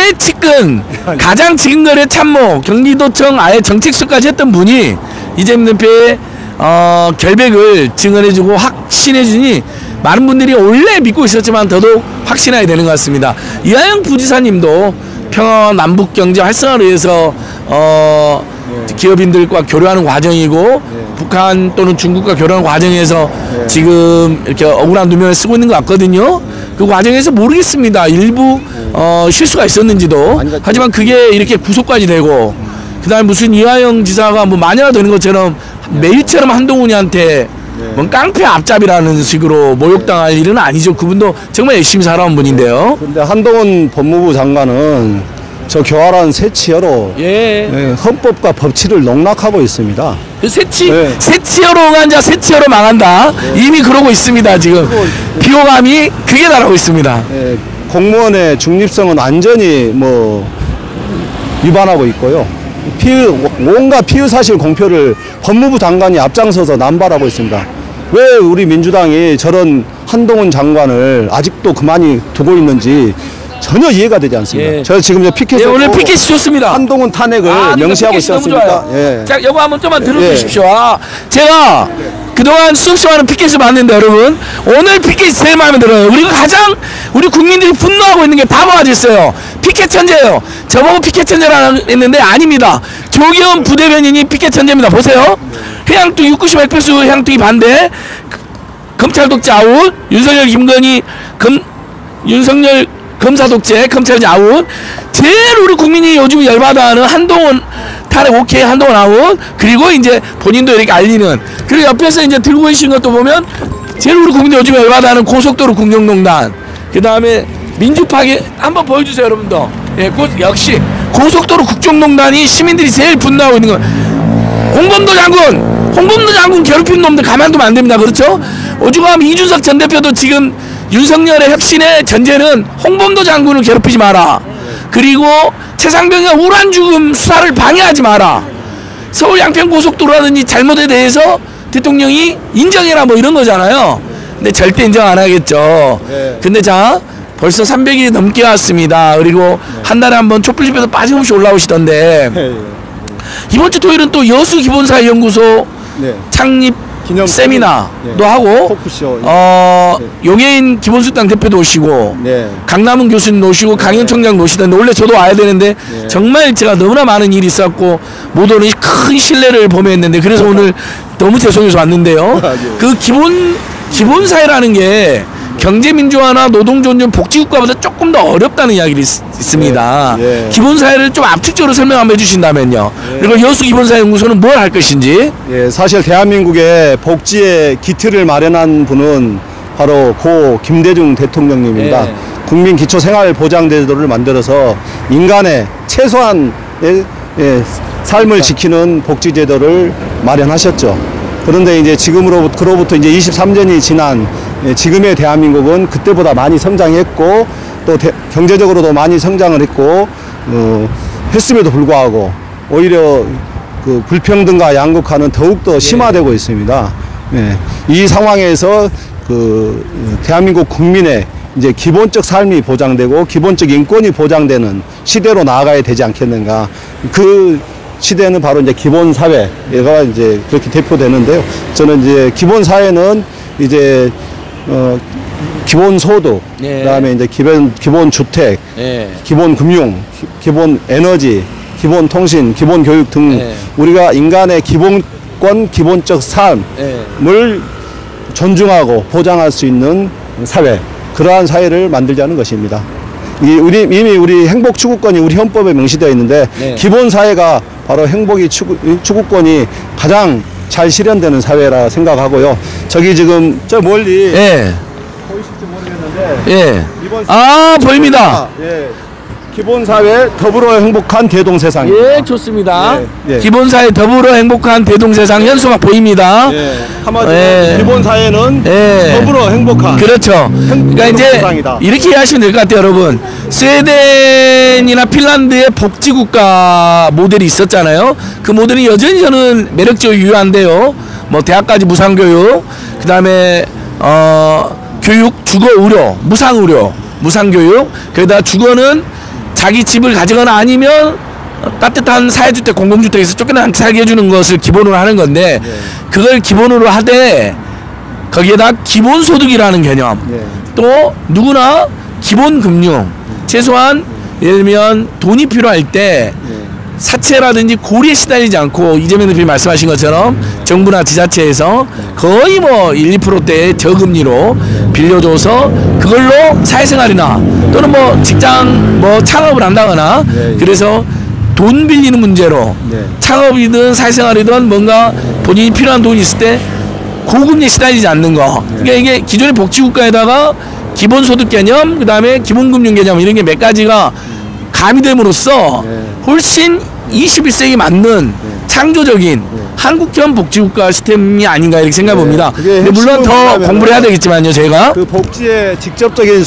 최측근 가장 지근거래 참모 경기도청 아예 정책수까지 했던 분이 이재명 대표의 어, 결백을 증언해주고 확신해주니 많은 분들이 원래 믿고 있었지만 더더욱 확신해야 되는 것 같습니다. 이하영 부지사님도 평화 남북 경제 활성화를 위해서 어, 기업인들과 교류하는 과정이고 북한 또는 중국과 교류하는 과정에서 지금 이렇게 억울한 누명을 쓰고 있는 것 같거든요. 그 과정에서 모르겠습니다. 일부 어, 실수가 있었는지도. 하지만 그게 이렇게 구속까지 되고 그다음에 무슨 이화영 지사가 뭐 마녀가 되는 것처럼 매일처럼 한동훈이한테 뭔 깡패 앞잡이라는 식으로 모욕당할 일은 아니죠. 그분도 정말 열심히 살아온 분인데요. 근데 한동훈 법무부 장관은 저 교활한 새치어로 예. 예, 헌법과 법치를 농락하고 있습니다. 그 새치, 네. 새치어로 간자 새치어로 망한다. 이미 그러고 있습니다. 지금 비호감이 크게 날아오고 있습니다. 예, 공무원의 중립성은 완전히 뭐 위반하고 있고요. 피의, 온갖 피의 사실 공표를 법무부 장관이 앞장서서 남발하고 있습니다. 왜 우리 민주당이 저런 한동훈 장관을 아직도 그만이 두고 있는지 전혀 이해가 되지 않습니다. 예. 저 지금 피켓에 예, 오늘 피켓이 좋습니다. 한동훈 탄핵을 아, 명시하고 피켓이 있지 너무 않습니까? 좋아요. 예. 자, 이거 한번 좀만 들어주십시오. 예. 아, 제가 그동안 수없이 많은 피켓을 봤는데 여러분 오늘 피켓이 제일 마음에 들어요. 그리고 가장 우리 국민들이 분노하고 있는 게 다 모아졌어요. 피켓 천재예요. 저보고 피켓 천재라 했는데 아닙니다. 조기현 부대변인이 피켓 천재입니다. 보세요. 해양뚱 육구십 백배수 해양뚱이 반대. 검찰 독재 아웃. 윤석열 김건희 검 윤석열 검사 독재 검찰 아웃. 제일 우리 국민이 요즘 열받아하는 한동훈 탄핵 오케이 한동훈 아웃. 그리고 이제 본인도 이렇게 알리는. 그리고 옆에서 이제 들고 계신 것도 보면 제일 우리 국민이 요즘 열받아하는 고속도로 국정농단. 그 다음에 민주파괴 한번 보여주세요 여러분도. 예, 고, 역시 고속도로 국정농단이 시민들이 제일 분노하고 있는 거. 홍범도 장군, 홍범도 장군 괴롭힌 놈들 가만두면 안 됩니다. 그렇죠? 오죽하면 이준석 전 대표도 지금 윤석열의 혁신의 전제는 홍범도 장군을 괴롭히지 마라. 그리고 최상병의 우란 죽음 수사를 방해하지 마라. 서울 양평 고속도로라든지 잘못에 대해서 대통령이 인정해라 뭐 이런 거잖아요. 근데 절대 인정 안 하겠죠. 네. 근데 자 벌써 삼백 일이 넘게 왔습니다. 그리고 네. 한 달에 한 번 촛불집에서 빠짐없이 올라오시던데 네. 이번 주 토요일은 또 여수 기본사회연구소 네. 창립 기념 세미나도 네. 하고 토크쇼. 어 네. 용해인 기본소득당 대표도 오시고 네. 강남은 교수님 오시고 강현 총장 오시던데 원래 저도 와야 되는데 네. 정말 제가 너무나 많은 일이 있었고 못 오는 큰 신뢰를 범했는데 그래서 오늘 너무 죄송해서 왔는데요. 그 기본 기본 사회라는 게 경제민주화나 노동존중 복지국가보다 조금 더 어렵다는 이야기를 있, 있습니다. 네. 네. 기본 사회를 좀 압축적으로 설명 한번 해주신다면요. 네. 그리고 여수 기본사회연구소는 뭘 할 것인지. 예, 사실 대한민국의 복지의 기틀을 마련한 분은 바로 고 김대중 대통령님입니다. 예. 국민 기초생활보장제도를 만들어서 인간의 최소한의 예, 삶을 지키는 복지제도를 마련하셨죠. 그런데 이제 지금으로부터 그로부터 이제 이십삼 년이 지난 예, 지금의 대한민국은 그때보다 많이 성장했고 또 대, 경제적으로도 많이 성장을 했고 어, 했음에도 불구하고 오히려 그 불평등과 양극화는 더욱더 심화되고 있습니다. 예, 이 상황에서 그 대한민국 국민의 이제 기본적 삶이 보장되고 기본적 인권이 보장되는 시대로 나아가야 되지 않겠는가. 그 시대는 바로 이제 기본 사회가 이제 그렇게 대표되는데요. 저는 이제 기본 사회는 이제 어 기본 소득, 예. 그다음에 이제 기본 기본 주택, 예. 기본 금융, 기, 기본 에너지, 기본 통신, 기본 교육 등 예. 우리가 인간의 기본권, 기본적 삶을 예. 존중하고 보장할 수 있는 사회, 그러한 사회를 만들자는 것입니다. 이 우리 이미 우리 행복 추구권이 우리 헌법에 명시되어 있는데 네. 기본 사회가 바로 행복이 추구, 추구권이 가장 잘 실현되는 사회라 생각하고요. 저기 지금 저 멀리 예. 보이실지 모르겠는데 예. 이번 아, 보입니다. 예. 기본 사회 더불어 행복한 대동 세상입니다. 예, 좋습니다. 예, 예. 기본사회 더불어 행복한 대동세상 현수막 보입니다. 예. 한마디로 예. 기본 사회는 예. 더불어 행복한 그렇죠. 그러니까 이제 대동세상이다. 이렇게 이해하시면 될 것 같아요, 여러분. 스웨덴이나 핀란드의 복지국가 모델이 있었잖아요. 그 모델이 여전히 저는 매력적이고 유효한데요. 뭐 대학까지 무상교육, 그 다음에 어 교육, 주거, 의료, 무상의료, 무상교육. 거기다 주거는 자기 집을 가지거나 아니면 따뜻한 사회주택, 공공주택에서 쫓겨나 살게 해주는 것을 기본으로 하는 건데 네. 그걸 기본으로 하되 거기에다 기본소득이라는 개념, 네. 또 누구나 기본금융, 최소한 예를 들면 돈이 필요할 때 네. 사채라든지 고리에 시달리지 않고 이재명 대표님 말씀하신 것처럼 정부나 지자체에서 거의 뭐 일, 이 퍼센트대의 저금리로 빌려줘서 그걸로 사회생활이나 또는 뭐 직장 뭐 창업을 한다거나 네. 그래서 돈 빌리는 문제로 네. 창업이든 사회생활이든 뭔가 본인이 필요한 돈이 있을 때 고금리에 시달리지 않는 거. 그러니까 이게 기존의 복지국가에다가 기본소득 개념, 그 다음에 기본금융 개념 이런 게 몇 가지가 가미됨으로써 네. 훨씬 이십일 세기 맞는 창조적인 한국형 복지국가 시스템이 아닌가 이렇게 생각해 봅니다. 네. 그게 근데 물론 핵심은 더 뭐냐면은 공부를 해야 되겠지만요, 저희가. 그 복지의 직접적인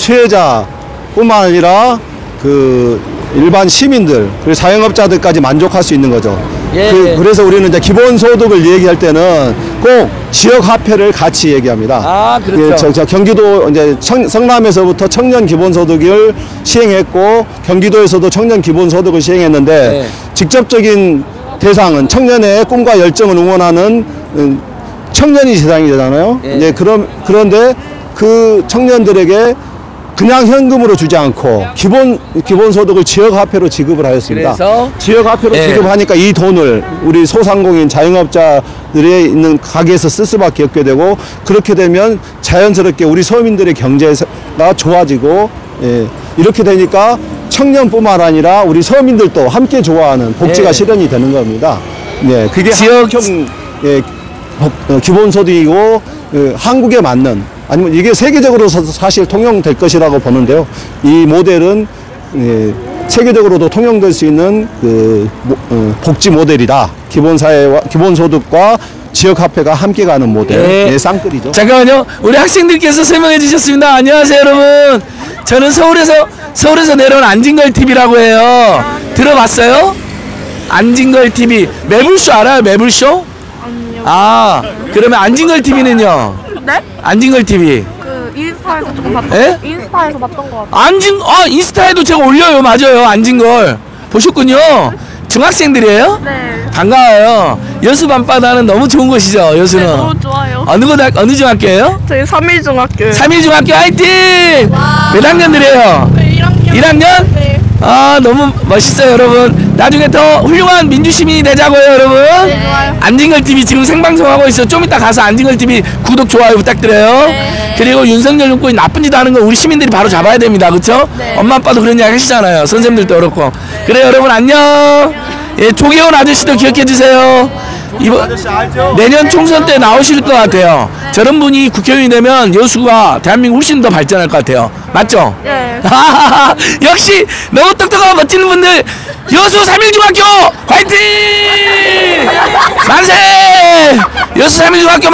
수혜자뿐만 아니라 그 일반 시민들 그리고 자영업자들까지 만족할 수 있는 거죠. 예. 그, 그래서 우리는 이제 기본소득을 얘기할 때는 꼭 지역화폐를 같이 얘기합니다. 아, 그렇죠. 예, 저, 저 경기도 이제 청, 성남에서부터 청년 기본소득을 시행했고 경기도에서도 청년 기본소득을 시행했는데 네. 직접적인 대상은 청년의 꿈과 열정을 응원하는 음, 청년이 대상이잖아요. 예. 이제 그럼 그런데 그 청년들에게 그냥 현금으로 주지 않고 기본 기본 소득을 지역 화폐로 지급을 하였습니다. 그래서 지역 화폐로 예. 지급하니까 이 돈을 우리 소상공인 자영업자들이 있는 가게에서 쓸 수밖에 없게 되고 그렇게 되면 자연스럽게 우리 서민들의 경제가 좋아지고 예. 이렇게 되니까 청년뿐만 아니라 우리 서민들도 함께 좋아하는 복지가 예. 실현이 되는 겁니다. 예. 그게 지역- 한국형 예, 복- 어, 기본 소득이고 어, 한국에 맞는 아니면 이게 세계적으로 사실 통용될 것이라고 보는데요. 이 모델은 예, 세계적으로도 통용될 수 있는 그 모- 어, 복지 모델이다. 기본 사회와 기본 소득과 지역 화폐가 함께 가는 모델. 예. 예, 쌍끌이죠. 잠깐만요. 우리 학생들께서 설명해 주셨습니다. 안녕하세요, 여러분. 저는 서울에서 서울에서 내려온 안진걸 티비라고 해요. 들어봤어요? 안진걸 티비. 매불쇼 알아요? 매불쇼? 아니요, 아, 그러면 안진걸 티비는요? 네? 안진걸 티비. 그 인스타에서 조금 봤던 예? 인스타에서 봤던 것 같아요. 안진, 아, 인스타에도 제가 올려요. 맞아요. 안진걸. 보셨군요. 중학생들이에요? 네. 반가워요. 여수 밤바다는 너무 좋은 곳이죠, 여수는. 네, 너무 좋아요. 어느 고 어느 중학교예요? 저희 삼일중학교. 삼일중학교 화이팅! 몇 학년들이에요? 네, 일 학년. 일 학년? 네. 아, 너무 멋있어요, 여러분. 나중에 더 훌륭한 민주시민이 되자고요, 여러분. 네, 좋아요. 안진걸 티비 지금 생방송하고 있어요. 좀 이따 가서 안진걸 티비 구독, 좋아요 부탁드려요. 네. 그리고 윤석열 정권이 나쁜 짓 하는 거 우리 시민들이 바로 잡아야 됩니다. 그쵸? 네. 엄마, 아빠도 그런 이야기 하시잖아요. 선생님들도 그렇고. 그래, 여러분, 안녕. 예, 조계원 아저씨도 기억해 주세요. 이번 내년 총선 때 나오실 것 같아요. 저런 분이 국회의원이 되면 여수가 대한민국 훨씬 더 발전할 것 같아요. 맞죠? 네. 역시 너무 똑똑하고 멋진 분들 여수 삼일중학교 화이팅! 만세! 여수 삼일중학교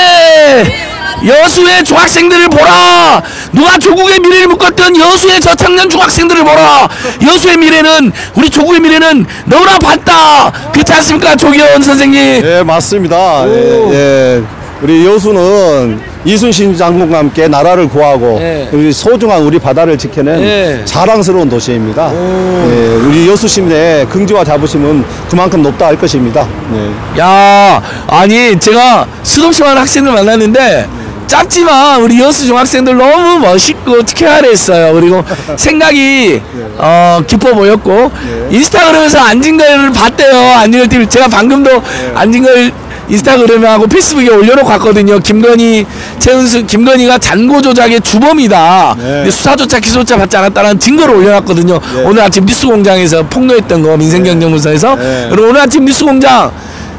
만세! 여수의 중학생들을 보라. 누가 조국의 미래를 묶었던 여수의 저청년 중학생들을 보라. 여수의 미래는, 우리 조국의 미래는 너무나 밝다. 그렇지 않습니까, 조계원 선생님? 예, 맞습니다. 예, 예. 우리 여수는 이순신 장군과 함께 나라를 구하고 예. 우리 소중한 우리 바다를 지켜낸 예. 자랑스러운 도시입니다. 예, 우리 여수 시민의 긍지와 자부심은 그만큼 높다 할 것입니다. 예. 야, 아니 제가 수없이 많은 학생들 만났는데 짧지만 우리 여수 중학생들 너무 멋있고 쾌활했어요. 그리고 생각이 어, 깊어 보였고 인스타그램에서 안진걸을 봤대요. 안진걸 티비 제가 방금도 안진걸 인스타그램하고 페이스북에 올려놓고 갔거든요. 김건희, 최은수, 김건희가 잔고 조작의 주범이다. 네. 근데 수사조차 기소조차 받지 않았다는 증거를 올려놨거든요. 네. 오늘 아침 뉴스공장에서 폭로했던 거 민생경제문서에서. 네. 그리고 오늘 아침 뉴스공장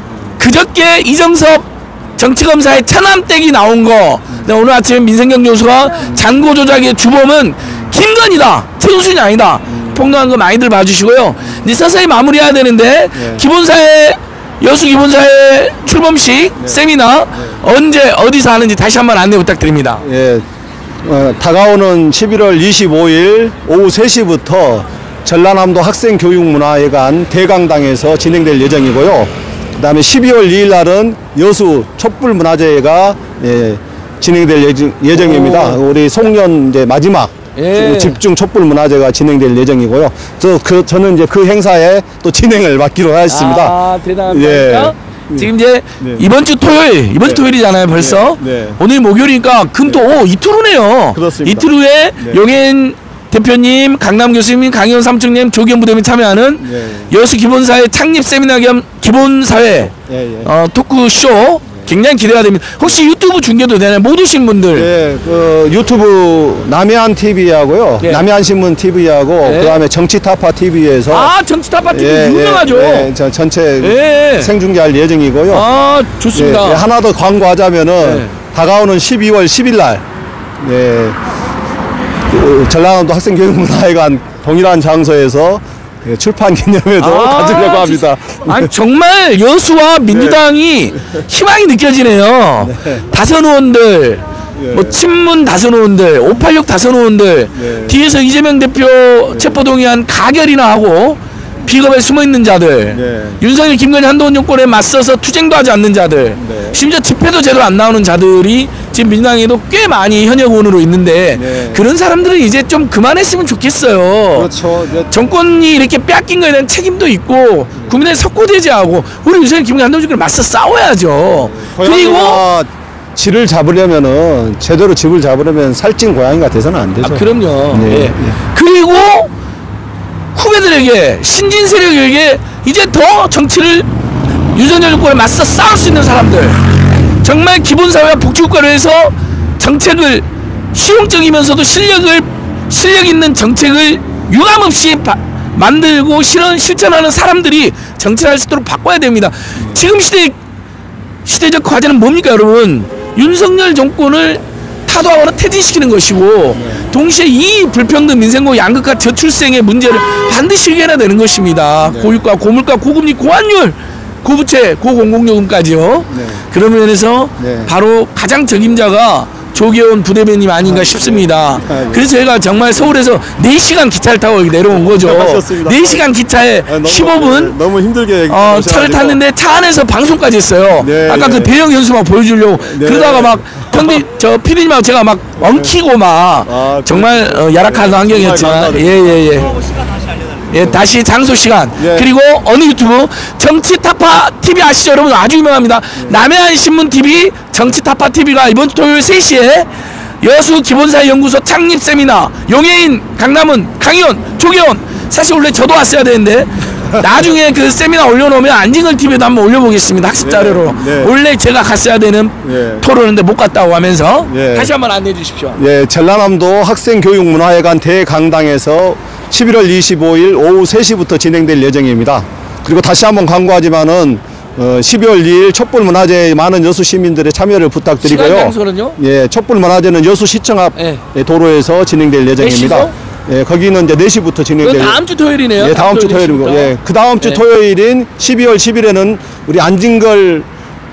그저께 이정섭 정치검사의 차남댁이 나온 거. 근데 오늘 아침에 민생경제문서가 잔고 조작의 주범은 김건희다. 최은순이 아니다. 폭로한 거 많이들 봐주시고요. 이제 서서히 마무리해야 되는데 네. 기본사회 여수 기본사회 출범식 세미나 언제 어디서 하는지 다시 한번 안내 부탁드립니다. 예, 어, 다가오는 십일월 이십오일 오후 세 시부터 전라남도 학생교육문화회관 대강당에서 진행될 예정이고요. 그 다음에 십이월 이일 날은 여수 촛불문화제가 예, 진행될 예정, 예정입니다. 오. 우리 송년 이제 마지막 예. 집중 촛불 문화제가 진행될 예정이고요. 저 그 저는 이제 그 행사에 또 진행을 맡기로 하였습니다. 아, 대단합니다. 예. 지금 이제 네. 이번 주 토요일, 이번 주 네. 토요일이잖아요, 벌써. 네. 네. 오늘 목요일이니까 금, 토, 오, 이틀 후네요. 그렇습니다. 이틀 후에 네. 용인 대표님, 강남 교수님, 강현 삼총님, 조기현 부대표님 참여하는 네. 여수 기본사회 창립 세미나 겸 기본사회 예, 예. 어, 토크쇼 굉장히 기대가 됩니다. 혹시 유튜브 중계도 되나요? 못 오신 분들. 예, 그 유튜브 남해안 티비하고요, 네. 남해안 신문 티비하고 네. 그다음에 정치타파 티비에서 아, 정치타파 티비 유명하죠. 예, 예, 저 전체 예. 생중계할 예정이고요. 아, 좋습니다. 예, 예, 하나 더 광고하자면은 네. 다가오는 십이월 십일 날 예, 그 전라남도 학생교육문화회관 동일한 장소에서 예, 출판 기념회도 아, 가지려고 합니다. 아니 정말 여수와 민주당이 희망이 느껴지네요. 다선 의원들, 네. 뭐 친문 다선 의원들, 오팔육 다선 의원들 네. 뒤에서 이재명 대표 체포동의안 가결이나 하고 비겁에 숨어 있는 자들, 네. 윤석열, 김건희, 한동훈 정권에 맞서서 투쟁도 하지 않는 자들, 네. 심지어 집회도 제대로 안 나오는 자들이 지금 민주당에도 꽤 많이 현역 의원으로 있는데 네. 그런 사람들은 이제 좀 그만했으면 좋겠어요. 그렇죠. 이제 정권이 이렇게 빼앗긴 거에 대한 책임도 있고 국민의 석고대죄하고 우리 윤석열, 김건희, 한동훈 정권을 맞서 싸워야죠. 그리고 고양이가 질을 잡으려면은 제대로 집을 잡으려면 살찐 고양이가 돼서는 안 되죠. 아, 그럼요. 네. 예. 그리고 후배들에게 신진 세력에게 이제 더 정치를 윤석열 정권에 맞서 싸울 수 있는 사람들, 정말 기본사회와 복지국가를 해서 정책을 실용적이면서도 실력을 실력 있는 정책을 유감없이 바, 만들고 실현 실천하는 사람들이 정치를 할 수 있도록 바꿔야 됩니다. 지금 시대 시대적 과제는 뭡니까, 여러분? 윤석열 정권을 타도하거나 퇴진시키는 것이고 동시에 이 불평등 민생고 양극화 저출생의 문제를 반드시 해결해야 되는 것입니다. 네. 고유가, 고물가, 고금리, 고환율, 고부채, 고공공요금까지요. 네. 그런 면에서 네. 바로 가장 적임자가 조계원 부대변인 아닌가 싶습니다. 그래서 제가 정말 서울에서 네 시간 기차를 타고 여기 내려온 거죠. 하셨습니다. 네 시간 기차에 아, 너무, 십오 분 네, 너무 힘들게 어, 오셔가지고. 차를 탔는데 차 안에서 방송까지 했어요. 네, 아까 네. 그 배영 현수 막 보여주려고 네. 그러다가 막 형님 저 피디님하고 제가 막 엉키고 막 아, 정말 어, 열악한 네, 환경이었지만 정말 예예예. 예, 예. 예, 다시 장소 시간. 예. 그리고 어느 유튜브 정치타파 티비 아시죠 여러분? 아주 유명합니다. 남해안 신문 티비 정치타파 티비가 이번 주 토요일 세 시에 여수 기본사 연구소 창립 세미나 용해인 강남은 강의원 조계원 사실 원래 저도 왔어야 되는데 나중에 그 세미나 올려놓으면 안진걸 티비에도 한번 올려보겠습니다. 학습 자료로. 네, 네. 원래 제가 갔어야 되는 네. 토론인데 못 갔다고 하면서 네. 다시 한번 안내해 주십시오. 예, 전라남도 학생교육문화회관 대강당에서 십일월 이십오일 오후 세 시부터 진행될 예정입니다. 그리고 다시 한번 광고하지만은 어, 십이월 이일 촛불문화제에 많은 여수 시민들의 참여를 부탁드리고요. 시간 장소는요? 예, 촛불문화제는 여수시청 앞 예. 도로에서 진행될 예정입니다. 시죠? 예, 거기는 이제 네 시부터 진행될. 그건 다음 주 토요일이네요. 예, 다음 주 토요일 토요일이고, 네 시부터. 예, 그 다음 주 네. 토요일인 십이월 십일에는 우리 안진걸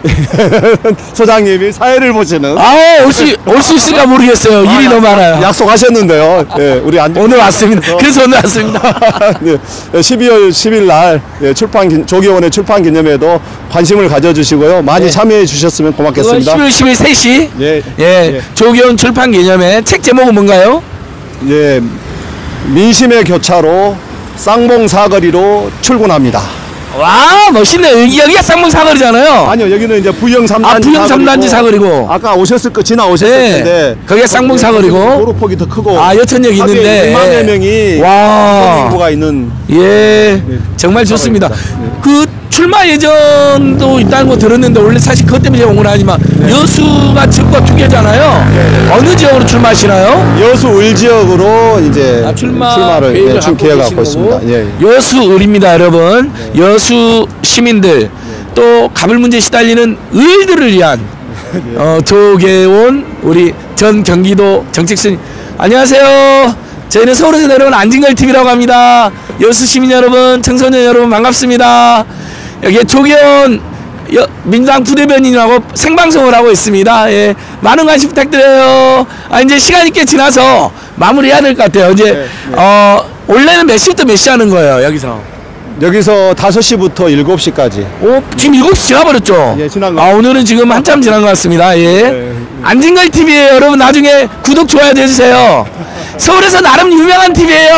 소장님이 사회를 보시는 아, 올 수, 올 수 있을까 모르겠어요. 일이 너무 많아요. 약속하셨는데요. 예, 우리 안진걸 오늘 왔습니다. 그래서 오늘 왔습니다. 네, 십이월 십일 날 예, 출판 기- 조계원의 출판 기념회도 관심을 가져주시고요. 많이 네. 참여해 주셨으면 그건 고맙겠습니다. 십일 십일 세 시. 예, 예. 예. 조계원 출판 기념회 책 제목은 뭔가요? 예, 민심의 교차로 쌍봉 사거리로 출근합니다. 와, 멋있네. 여기, 여기가 쌍문 사거리잖아요. 아니요, 여기는 이제 부영 삼 단지 아, 부영 삼 단지 사거리고. 아까 오셨을 거 지나 오셨을 네. 텐데 거기가 쌍봉 사거리고. 도로폭이 더 크고 아, 여천역 있는데. 백만여 명이 와. 인구가 있는 예, 정말 좋습니다. 사거리입니다. 그 출마 예정도 있다는 거 들었는데 원래 사실 그것 때문에 제가 온 건 아니지만 네. 여수가 지역과 두 개잖아요. 어느 지역으로 출마하시나요? 여수 을 지역으로 이제 아, 출마 출마를 계획을 예, 출 갖고 계획을 계시는 갖고 있습니다. 거고. 예, 예. 여수 을입니다, 여러분. 여수 시민들 또 가불 문제에 시달리는 을들을 위한 어, 조계원 우리 전 경기도 정책순 안녕하세요. 저희는 서울에서 내려온 안진걸 티비라고 합니다. 여수 시민 여러분, 청소년 여러분 반갑습니다. 여기 조계원 여, 민주당 부대변인이라고 생방송을 하고 있습니다. 예, 많은 관심 부탁드려요. 아, 이제 시간이 꽤 지나서 마무리해야 될 것 같아요. 이제 네, 네. 어, 원래는 몇 시부터 몇 시 하는 거예요, 여기서? 여기서 다섯 시부터 일곱 시까지. 오, 지금 일곱 시 지나버렸죠? 예, 지난 거. 아, 오늘은 지금 한참 지난 것 같습니다. 예. 네. 안진걸 티비에요. 여러분, 나중에 구독, 좋아요 해주세요. 서울에서 나름 유명한 티비에요.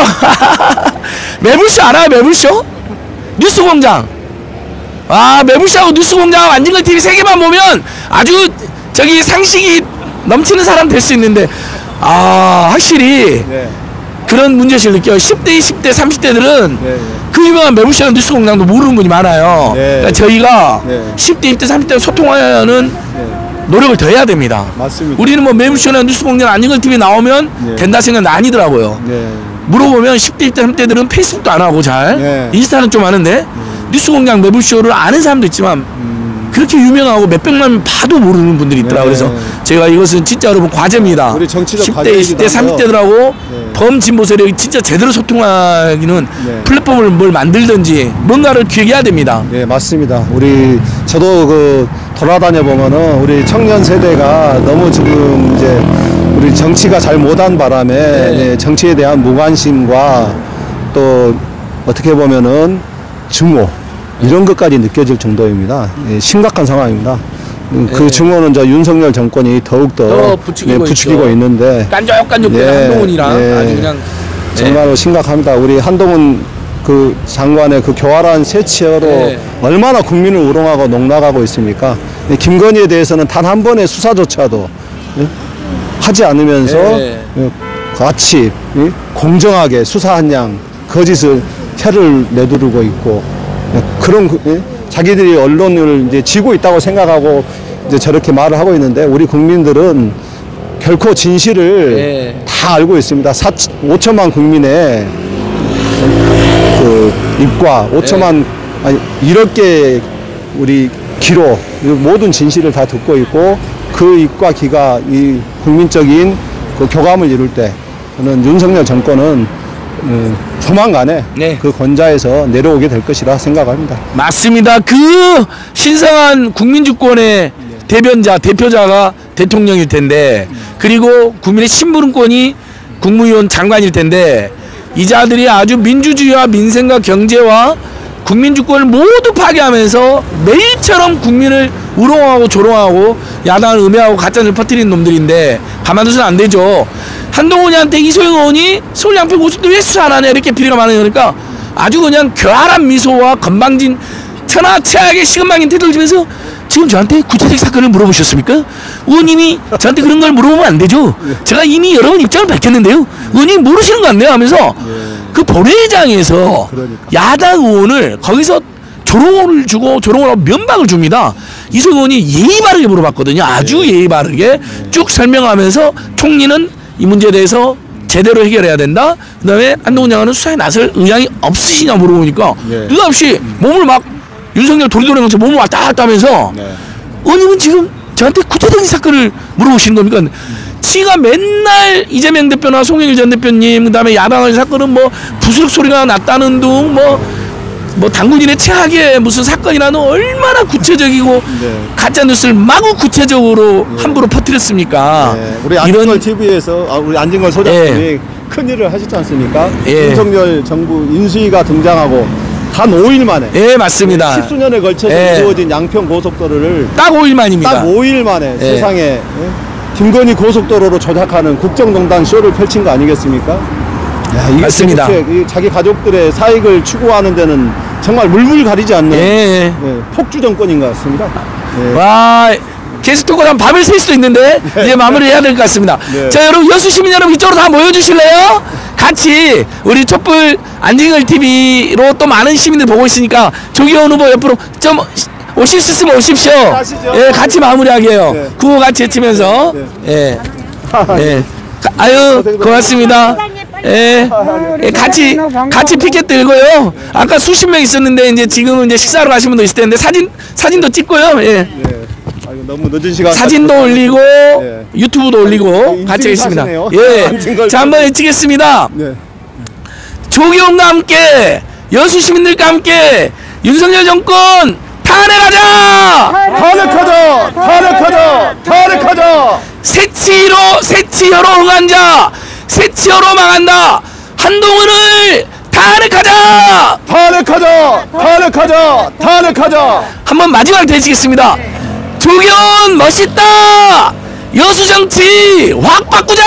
매불쇼 알아요? 매불쇼? 뉴스공장. 아, 매불쇼하고 뉴스공장, 안진걸 티비 세 개만 보면 아주 저기 상식이 넘치는 사람 될 수 있는데, 아, 확실히 네. 그런 문제의식을 느껴요. 십 대, 이십 대, 삼십 대들은 네. 그 유명한 매불쇼나 뉴스공장도 모르는 분이 많아요. 네. 그러니까 저희가 네. 십 대, 이십 대, 삼십 대 소통하는 노력을 더 해야 됩니다. 맞습니다. 우리는 뭐 매불쇼나 뉴스공장 안진걸 티비 나오면 네. 된다 생각은 아니더라고요. 네. 물어보면 십 대, 이십 대, 삼십 대들은 페이스북도 안 하고 잘 네. 인스타는 좀 하는데 뉴스공장 매불쇼를 아는 사람도 있지만 그렇게 유명하고 몇백만 명 봐도 모르는 분들이 있더라고요. 네. 그래서 제가 이것은 진짜 여러분 과제입니다. 우리 정치적 십 대, 과제이기도 이십 대, 삼십 하고요. 대들하고 네. 범진보 세력이 진짜 제대로 소통하기는 네. 플랫폼을 뭘 만들든지 뭔가를 기획해야 됩니다. 네, 맞습니다. 우리 저도 그 돌아다녀 보면은 우리 청년 세대가 너무 지금 이제 우리 정치가 잘 못한 바람에 네, 정치에 대한 무관심과 또 어떻게 보면은 증오 이런 것까지 느껴질 정도입니다. 예, 심각한 상황입니다. 음, 그 네. 증오는 저 윤석열 정권이 더욱더 더 부추기고 네, 부추기고 있죠. 있는데 깐족깐족 네, 한동훈이랑 네. 아주 그냥 정말로 심각합니다. 우리 한동훈 그 장관의 그 교활한 세치어로 네. 얼마나 국민을 우롱하고 농락하고 있습니까? 네, 김건희에 대해서는 단 한 번의 수사조차도 예? 하지 않으면서 네. 예, 같이 예? 공정하게 수사한 양 거짓을 혀를 내두르고 있고 예, 그런 그, 예? 자기들이 언론을 이제 쥐고 있다고 생각하고 이제 저렇게 말을 하고 있는데 우리 국민들은 결코 진실을 네. 다 알고 있습니다. 사, 오천만 국민의 그 입과 오천만 아니 일억 개 우리 귀로 이 모든 진실을 다 듣고 있고 그 입과 귀가 이 국민적인 그 교감을 이룰 때 저는 윤석열 정권은 음, 조만간에 네. 그 권좌에서 내려오게 될 것이라 생각합니다. 맞습니다. 그 신성한 국민주권의 대변자, 대표자가 대통령일 텐데 그리고 국민의 심부름권이 국무위원 장관일 텐데 이 자들이 아주 민주주의와 민생과 경제와 국민주권을 모두 파괴하면서 매일처럼 국민을 우롱하고 조롱하고 야당을 음해하고 가짜를 퍼뜨리는 놈들인데 가만두서는 안 되죠. 한동훈이한테 이소영 의원이 서울 양평고속도로 왜 수사 안 하냐 이렇게 비리가 많으니까 아주 그냥 교활한 미소와 건방진 천하최악의 시금망인 태도를 지면서 지금 저한테 구체적 사건을 물어보셨습니까? 의원님이 저한테 그런 걸 물어보면 안 되죠. 제가 이미 여러 번 입장을 밝혔는데요. 의원님 모르시는 거 같네요 하면서 그 본회의장에서 야당 의원을 거기서 조롱을 주고 조롱을 하고 면박을 줍니다. 이소영 의원이 예의 바르게 물어봤거든요. 아주 예의 바르게 쭉 설명하면서 총리는 이 문제에 대해서 제대로 해결해야 된다. 그 다음에 한동훈 장관은 수사에 나설 의향이 없으시냐 물어보니까 느닷없이 몸을 막 윤석열 도리도리면서 몸을 왔다 갔다 하면서 의원님은 지금 저한테 구체적인 사건을 물어보시는 겁니까? 지가 맨날 이재명 대표나 송영길 전 대표님 그 다음에 야당의 사건은 뭐 부스럭 소리가 났다는 둥 뭐 뭐 당군인의 최악의 무슨 사건이라는 얼마나 구체적이고 네. 가짜 뉴스를 마구 구체적으로 네. 함부로 퍼뜨렸습니까? 네. 우리 안진걸 티비에서 아, 우리 안진걸 소장님이 예. 큰 일을 하셨지 않습니까? 예. 윤석열 정부 인수위가 등장하고 단 오 일 만에 예 맞습니다. 십수년에 걸쳐서 예. 이루어진 양평 고속도로를 딱 오 일 만입니다. 딱 오 일 만에 예. 세상에 예? 김건희 고속도로로 조작하는 국정농단 쇼를 펼친 거 아니겠습니까? 야, 이게 맞습니다. 도대체 자기 가족들의 사익을 추구하는 데는 정말 물불 가리지 않는 예. 예, 폭주 정권인 것 같습니다. 예. 와 게스트가 한 밤을 셀 수도 있는데 이제 마무리해야 될 것 같습니다. 네. 자 여러분 여수 시민 여러분 이쪽으로 다 모여주실래요? 같이 우리 촛불 안진걸 티비로 또 많은 시민들 보고 있으니까 조기현 후보 옆으로 좀 오실 수 있으면 오십시오. 가시죠. 예, 같이 마무리하게요. 네. 구호 같이 외치면서 예, 예. 가- 아유 고맙습니다. 예, 예, 같이 같이 피켓 들고요. 아까 수십 명 있었는데 이제 지금은 이제 식사하러 가신 분도 있을 텐데 사진 사진도 찍고요. 예. 예. 아, 이거 너무 늦은 시간 사진도 올리고 예. 유튜브도 올리고 인증 같이 하겠습니다. 사시네요. 예. 안진걸 자 한번 외치겠습니다. 네. 조기홍과 함께 여수 시민들과 함께 윤석열 정권 탄핵하자. 탄핵하자! 탄핵하자! 탄핵하자! 새치로 새치혀로 흥한 자 새치혀로 망한다. 한동훈을 탄핵하자. 탄핵하자! 탄핵하자! 탄핵하자! 한번 마지막 되시겠습니다. 조기현 멋있다. 여수 정치 확 바꾸자.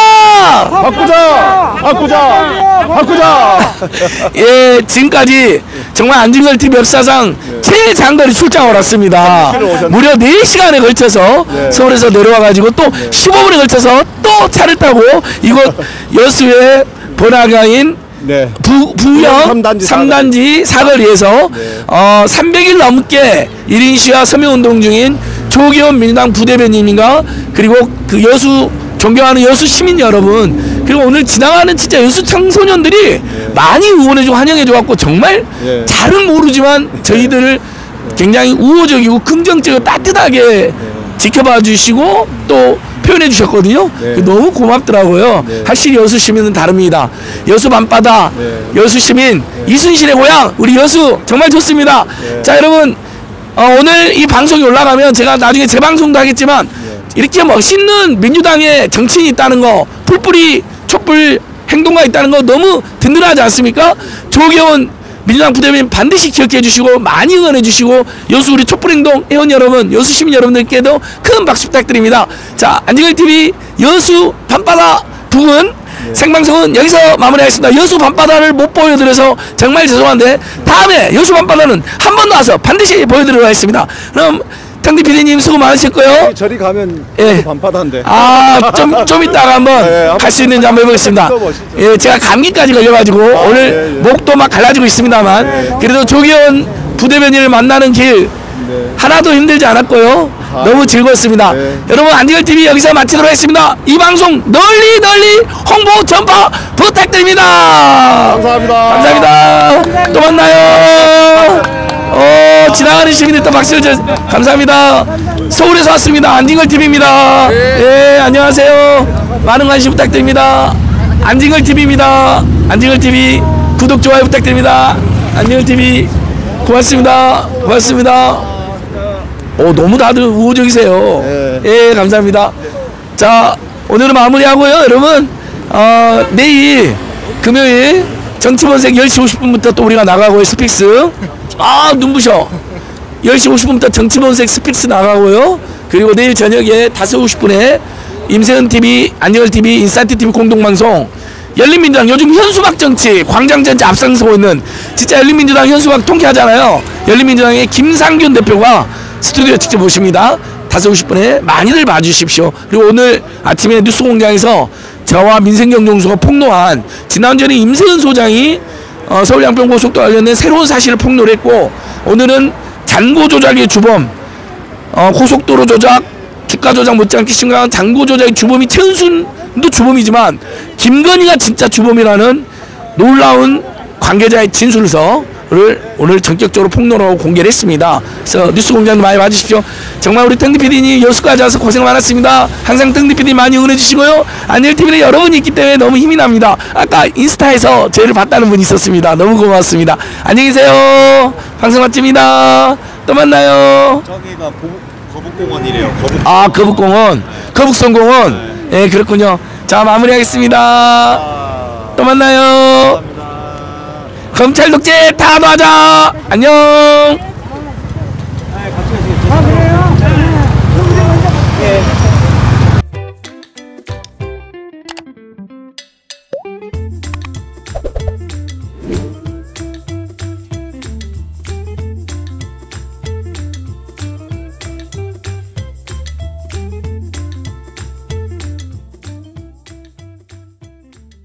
바꾸자! 바꾸자! 바꾸자! 예, 지금까지 정말 안진걸 티비 역사상 최장거리 출장을 왔습니다. 무려 네 시간에 걸쳐서 네. 서울에서 내려와가지고 또 십오 분에 걸쳐서 또 차를 타고 이곳 여수의 번화가인 네. 부, 부영 삼단지 삼 단지 사거리에서 네. 어, 삼백 일 넘게 일 인 시와 서명운동 중인 조기현 민주당 부대변인님과 그리고 그 여수 존경하는 여수 시민 여러분 그리고 오늘 지나가는 진짜 여수 청소년들이 네. 많이 응원해주고 환영해줘갖고 정말 네. 잘은 모르지만 저희들을 굉장히 우호적이고 긍정적이고 따뜻하게 지켜봐 주시고 또 표현해 주셨거든요. 네. 너무 고맙더라고요. 네. 확실히 여수 시민은 다릅니다. 여수 밤바다, 네. 여수 시민, 이순신의 고향, 우리 여수 정말 좋습니다. 네. 자 여러분 어, 오늘 이 방송이 올라가면 제가 나중에 재방송도 하겠지만 이렇게 멋있는 민주당의 정치인이 있다는 거, 풀뿌리 촛불 행동가 있다는 거 너무 든든하지 않습니까? 조계원 민주당 부대변인 반드시 기억해 주시고 많이 응원해 주시고 여수 우리 촛불행동 회원 여러분 여수 시민 여러분들께도 큰 박수 부탁드립니다. 자 안진걸 티비 여수 밤바다 부근 생방송은 여기서 마무리하겠습니다. 여수 밤바다를 못 보여드려서 정말 죄송한데 다음에 여수 밤바다는 한 번 더 와서 반드시 보여드리도록 하겠습니다. 그럼 탕디 피디님 수고 많으셨고요. 저리 가면 예. 밤바다인데. 아, 좀, 좀 이따가 한번 네, 갈 수 있는지 한번 해보겠습니다. 또 멋있죠. 예, 제가 감기까지 걸려가지고 오늘 예, 예. 목도 막 갈라지고 있습니다만 그래도 조기현 부대변인을 만나는 길 네. 하나도 힘들지 않았고요. 아, 너무 즐거웠습니다. 네. 여러분 안진걸 티비 여기서 마치도록 하겠습니다. 이 방송 널리 널리 홍보 전파 부탁드립니다. 감사합니다. 감사합니다. 또 만나요. 어, 지나가는 시민들 또 박수를 쳐 감사합니다. 서울에서 왔습니다. 안진걸 티비입니다. 예, 안녕하세요. 많은 관심 부탁드립니다. 안진걸 티비입니다. 안진걸 티비 구독 좋아요 부탁드립니다. 안진걸 티비 고맙습니다. 고맙습니다. 어, 너무 다들 우호적이세요. 예. 예, 감사합니다. 자, 오늘은 마무리하고요, 여러분. 어, 내일 금요일 정치본색 열 시 오십 분부터 또 우리가 나가고요, 스픽스. 아, 눈부셔. 열 시 오십 분부터 정치본색 스픽스 나가고요. 그리고 내일 저녁에 다섯 시 오십 분에 임세은티비, 안녕을티비, 인사이트티비 공동방송 열린민주당 요즘 현수막 정치, 광장정치 앞장서고 있는 진짜 열린민주당 현수막 통쾌하잖아요. 열린민주당의 김상균 대표가 스튜디오에 직접 오십니다. 다섯 시 오십 분에 많이들 봐주십시오. 그리고 오늘 아침에 뉴스공장에서 저와 민생경정수가 폭로한 지난주에 임세은 소장이 어, 서울 양평고속도로 관련된 새로운 사실을 폭로를 했고, 오늘은 잔고 조작의 주범, 어, 고속도로 조작, 주가 조작 못지않게 심각한 잔고 조작의 주범이 최은순도 주범이지만 김건희가 진짜 주범이라는 놀라운 관계자의 진술서를 오늘 전격적으로 폭로하고 공개를 했습니다. 그래서 뉴스공장도 많이 봐주십시오. 정말 우리 땡디피디님 여수까지 와서 고생 많았습니다. 항상 땡디피디 많이 응원해 주시고요. 안녕티비에 여러분이 있기 때문에 너무 힘이 납니다. 아까 인스타에서 저희를 봤다는 분이 있었습니다. 너무 고맙습니다. 안녕히 계세요. 방송 마칩니다. 또 만나요. 저기가 거북공원이래요. 거북. 아, 거북공원, 거북선공원. 예, 네, 그렇군요. 자, 마무리하겠습니다. 또 만나요. 감사합니다. 검찰 독재 다 놔자. 안녕.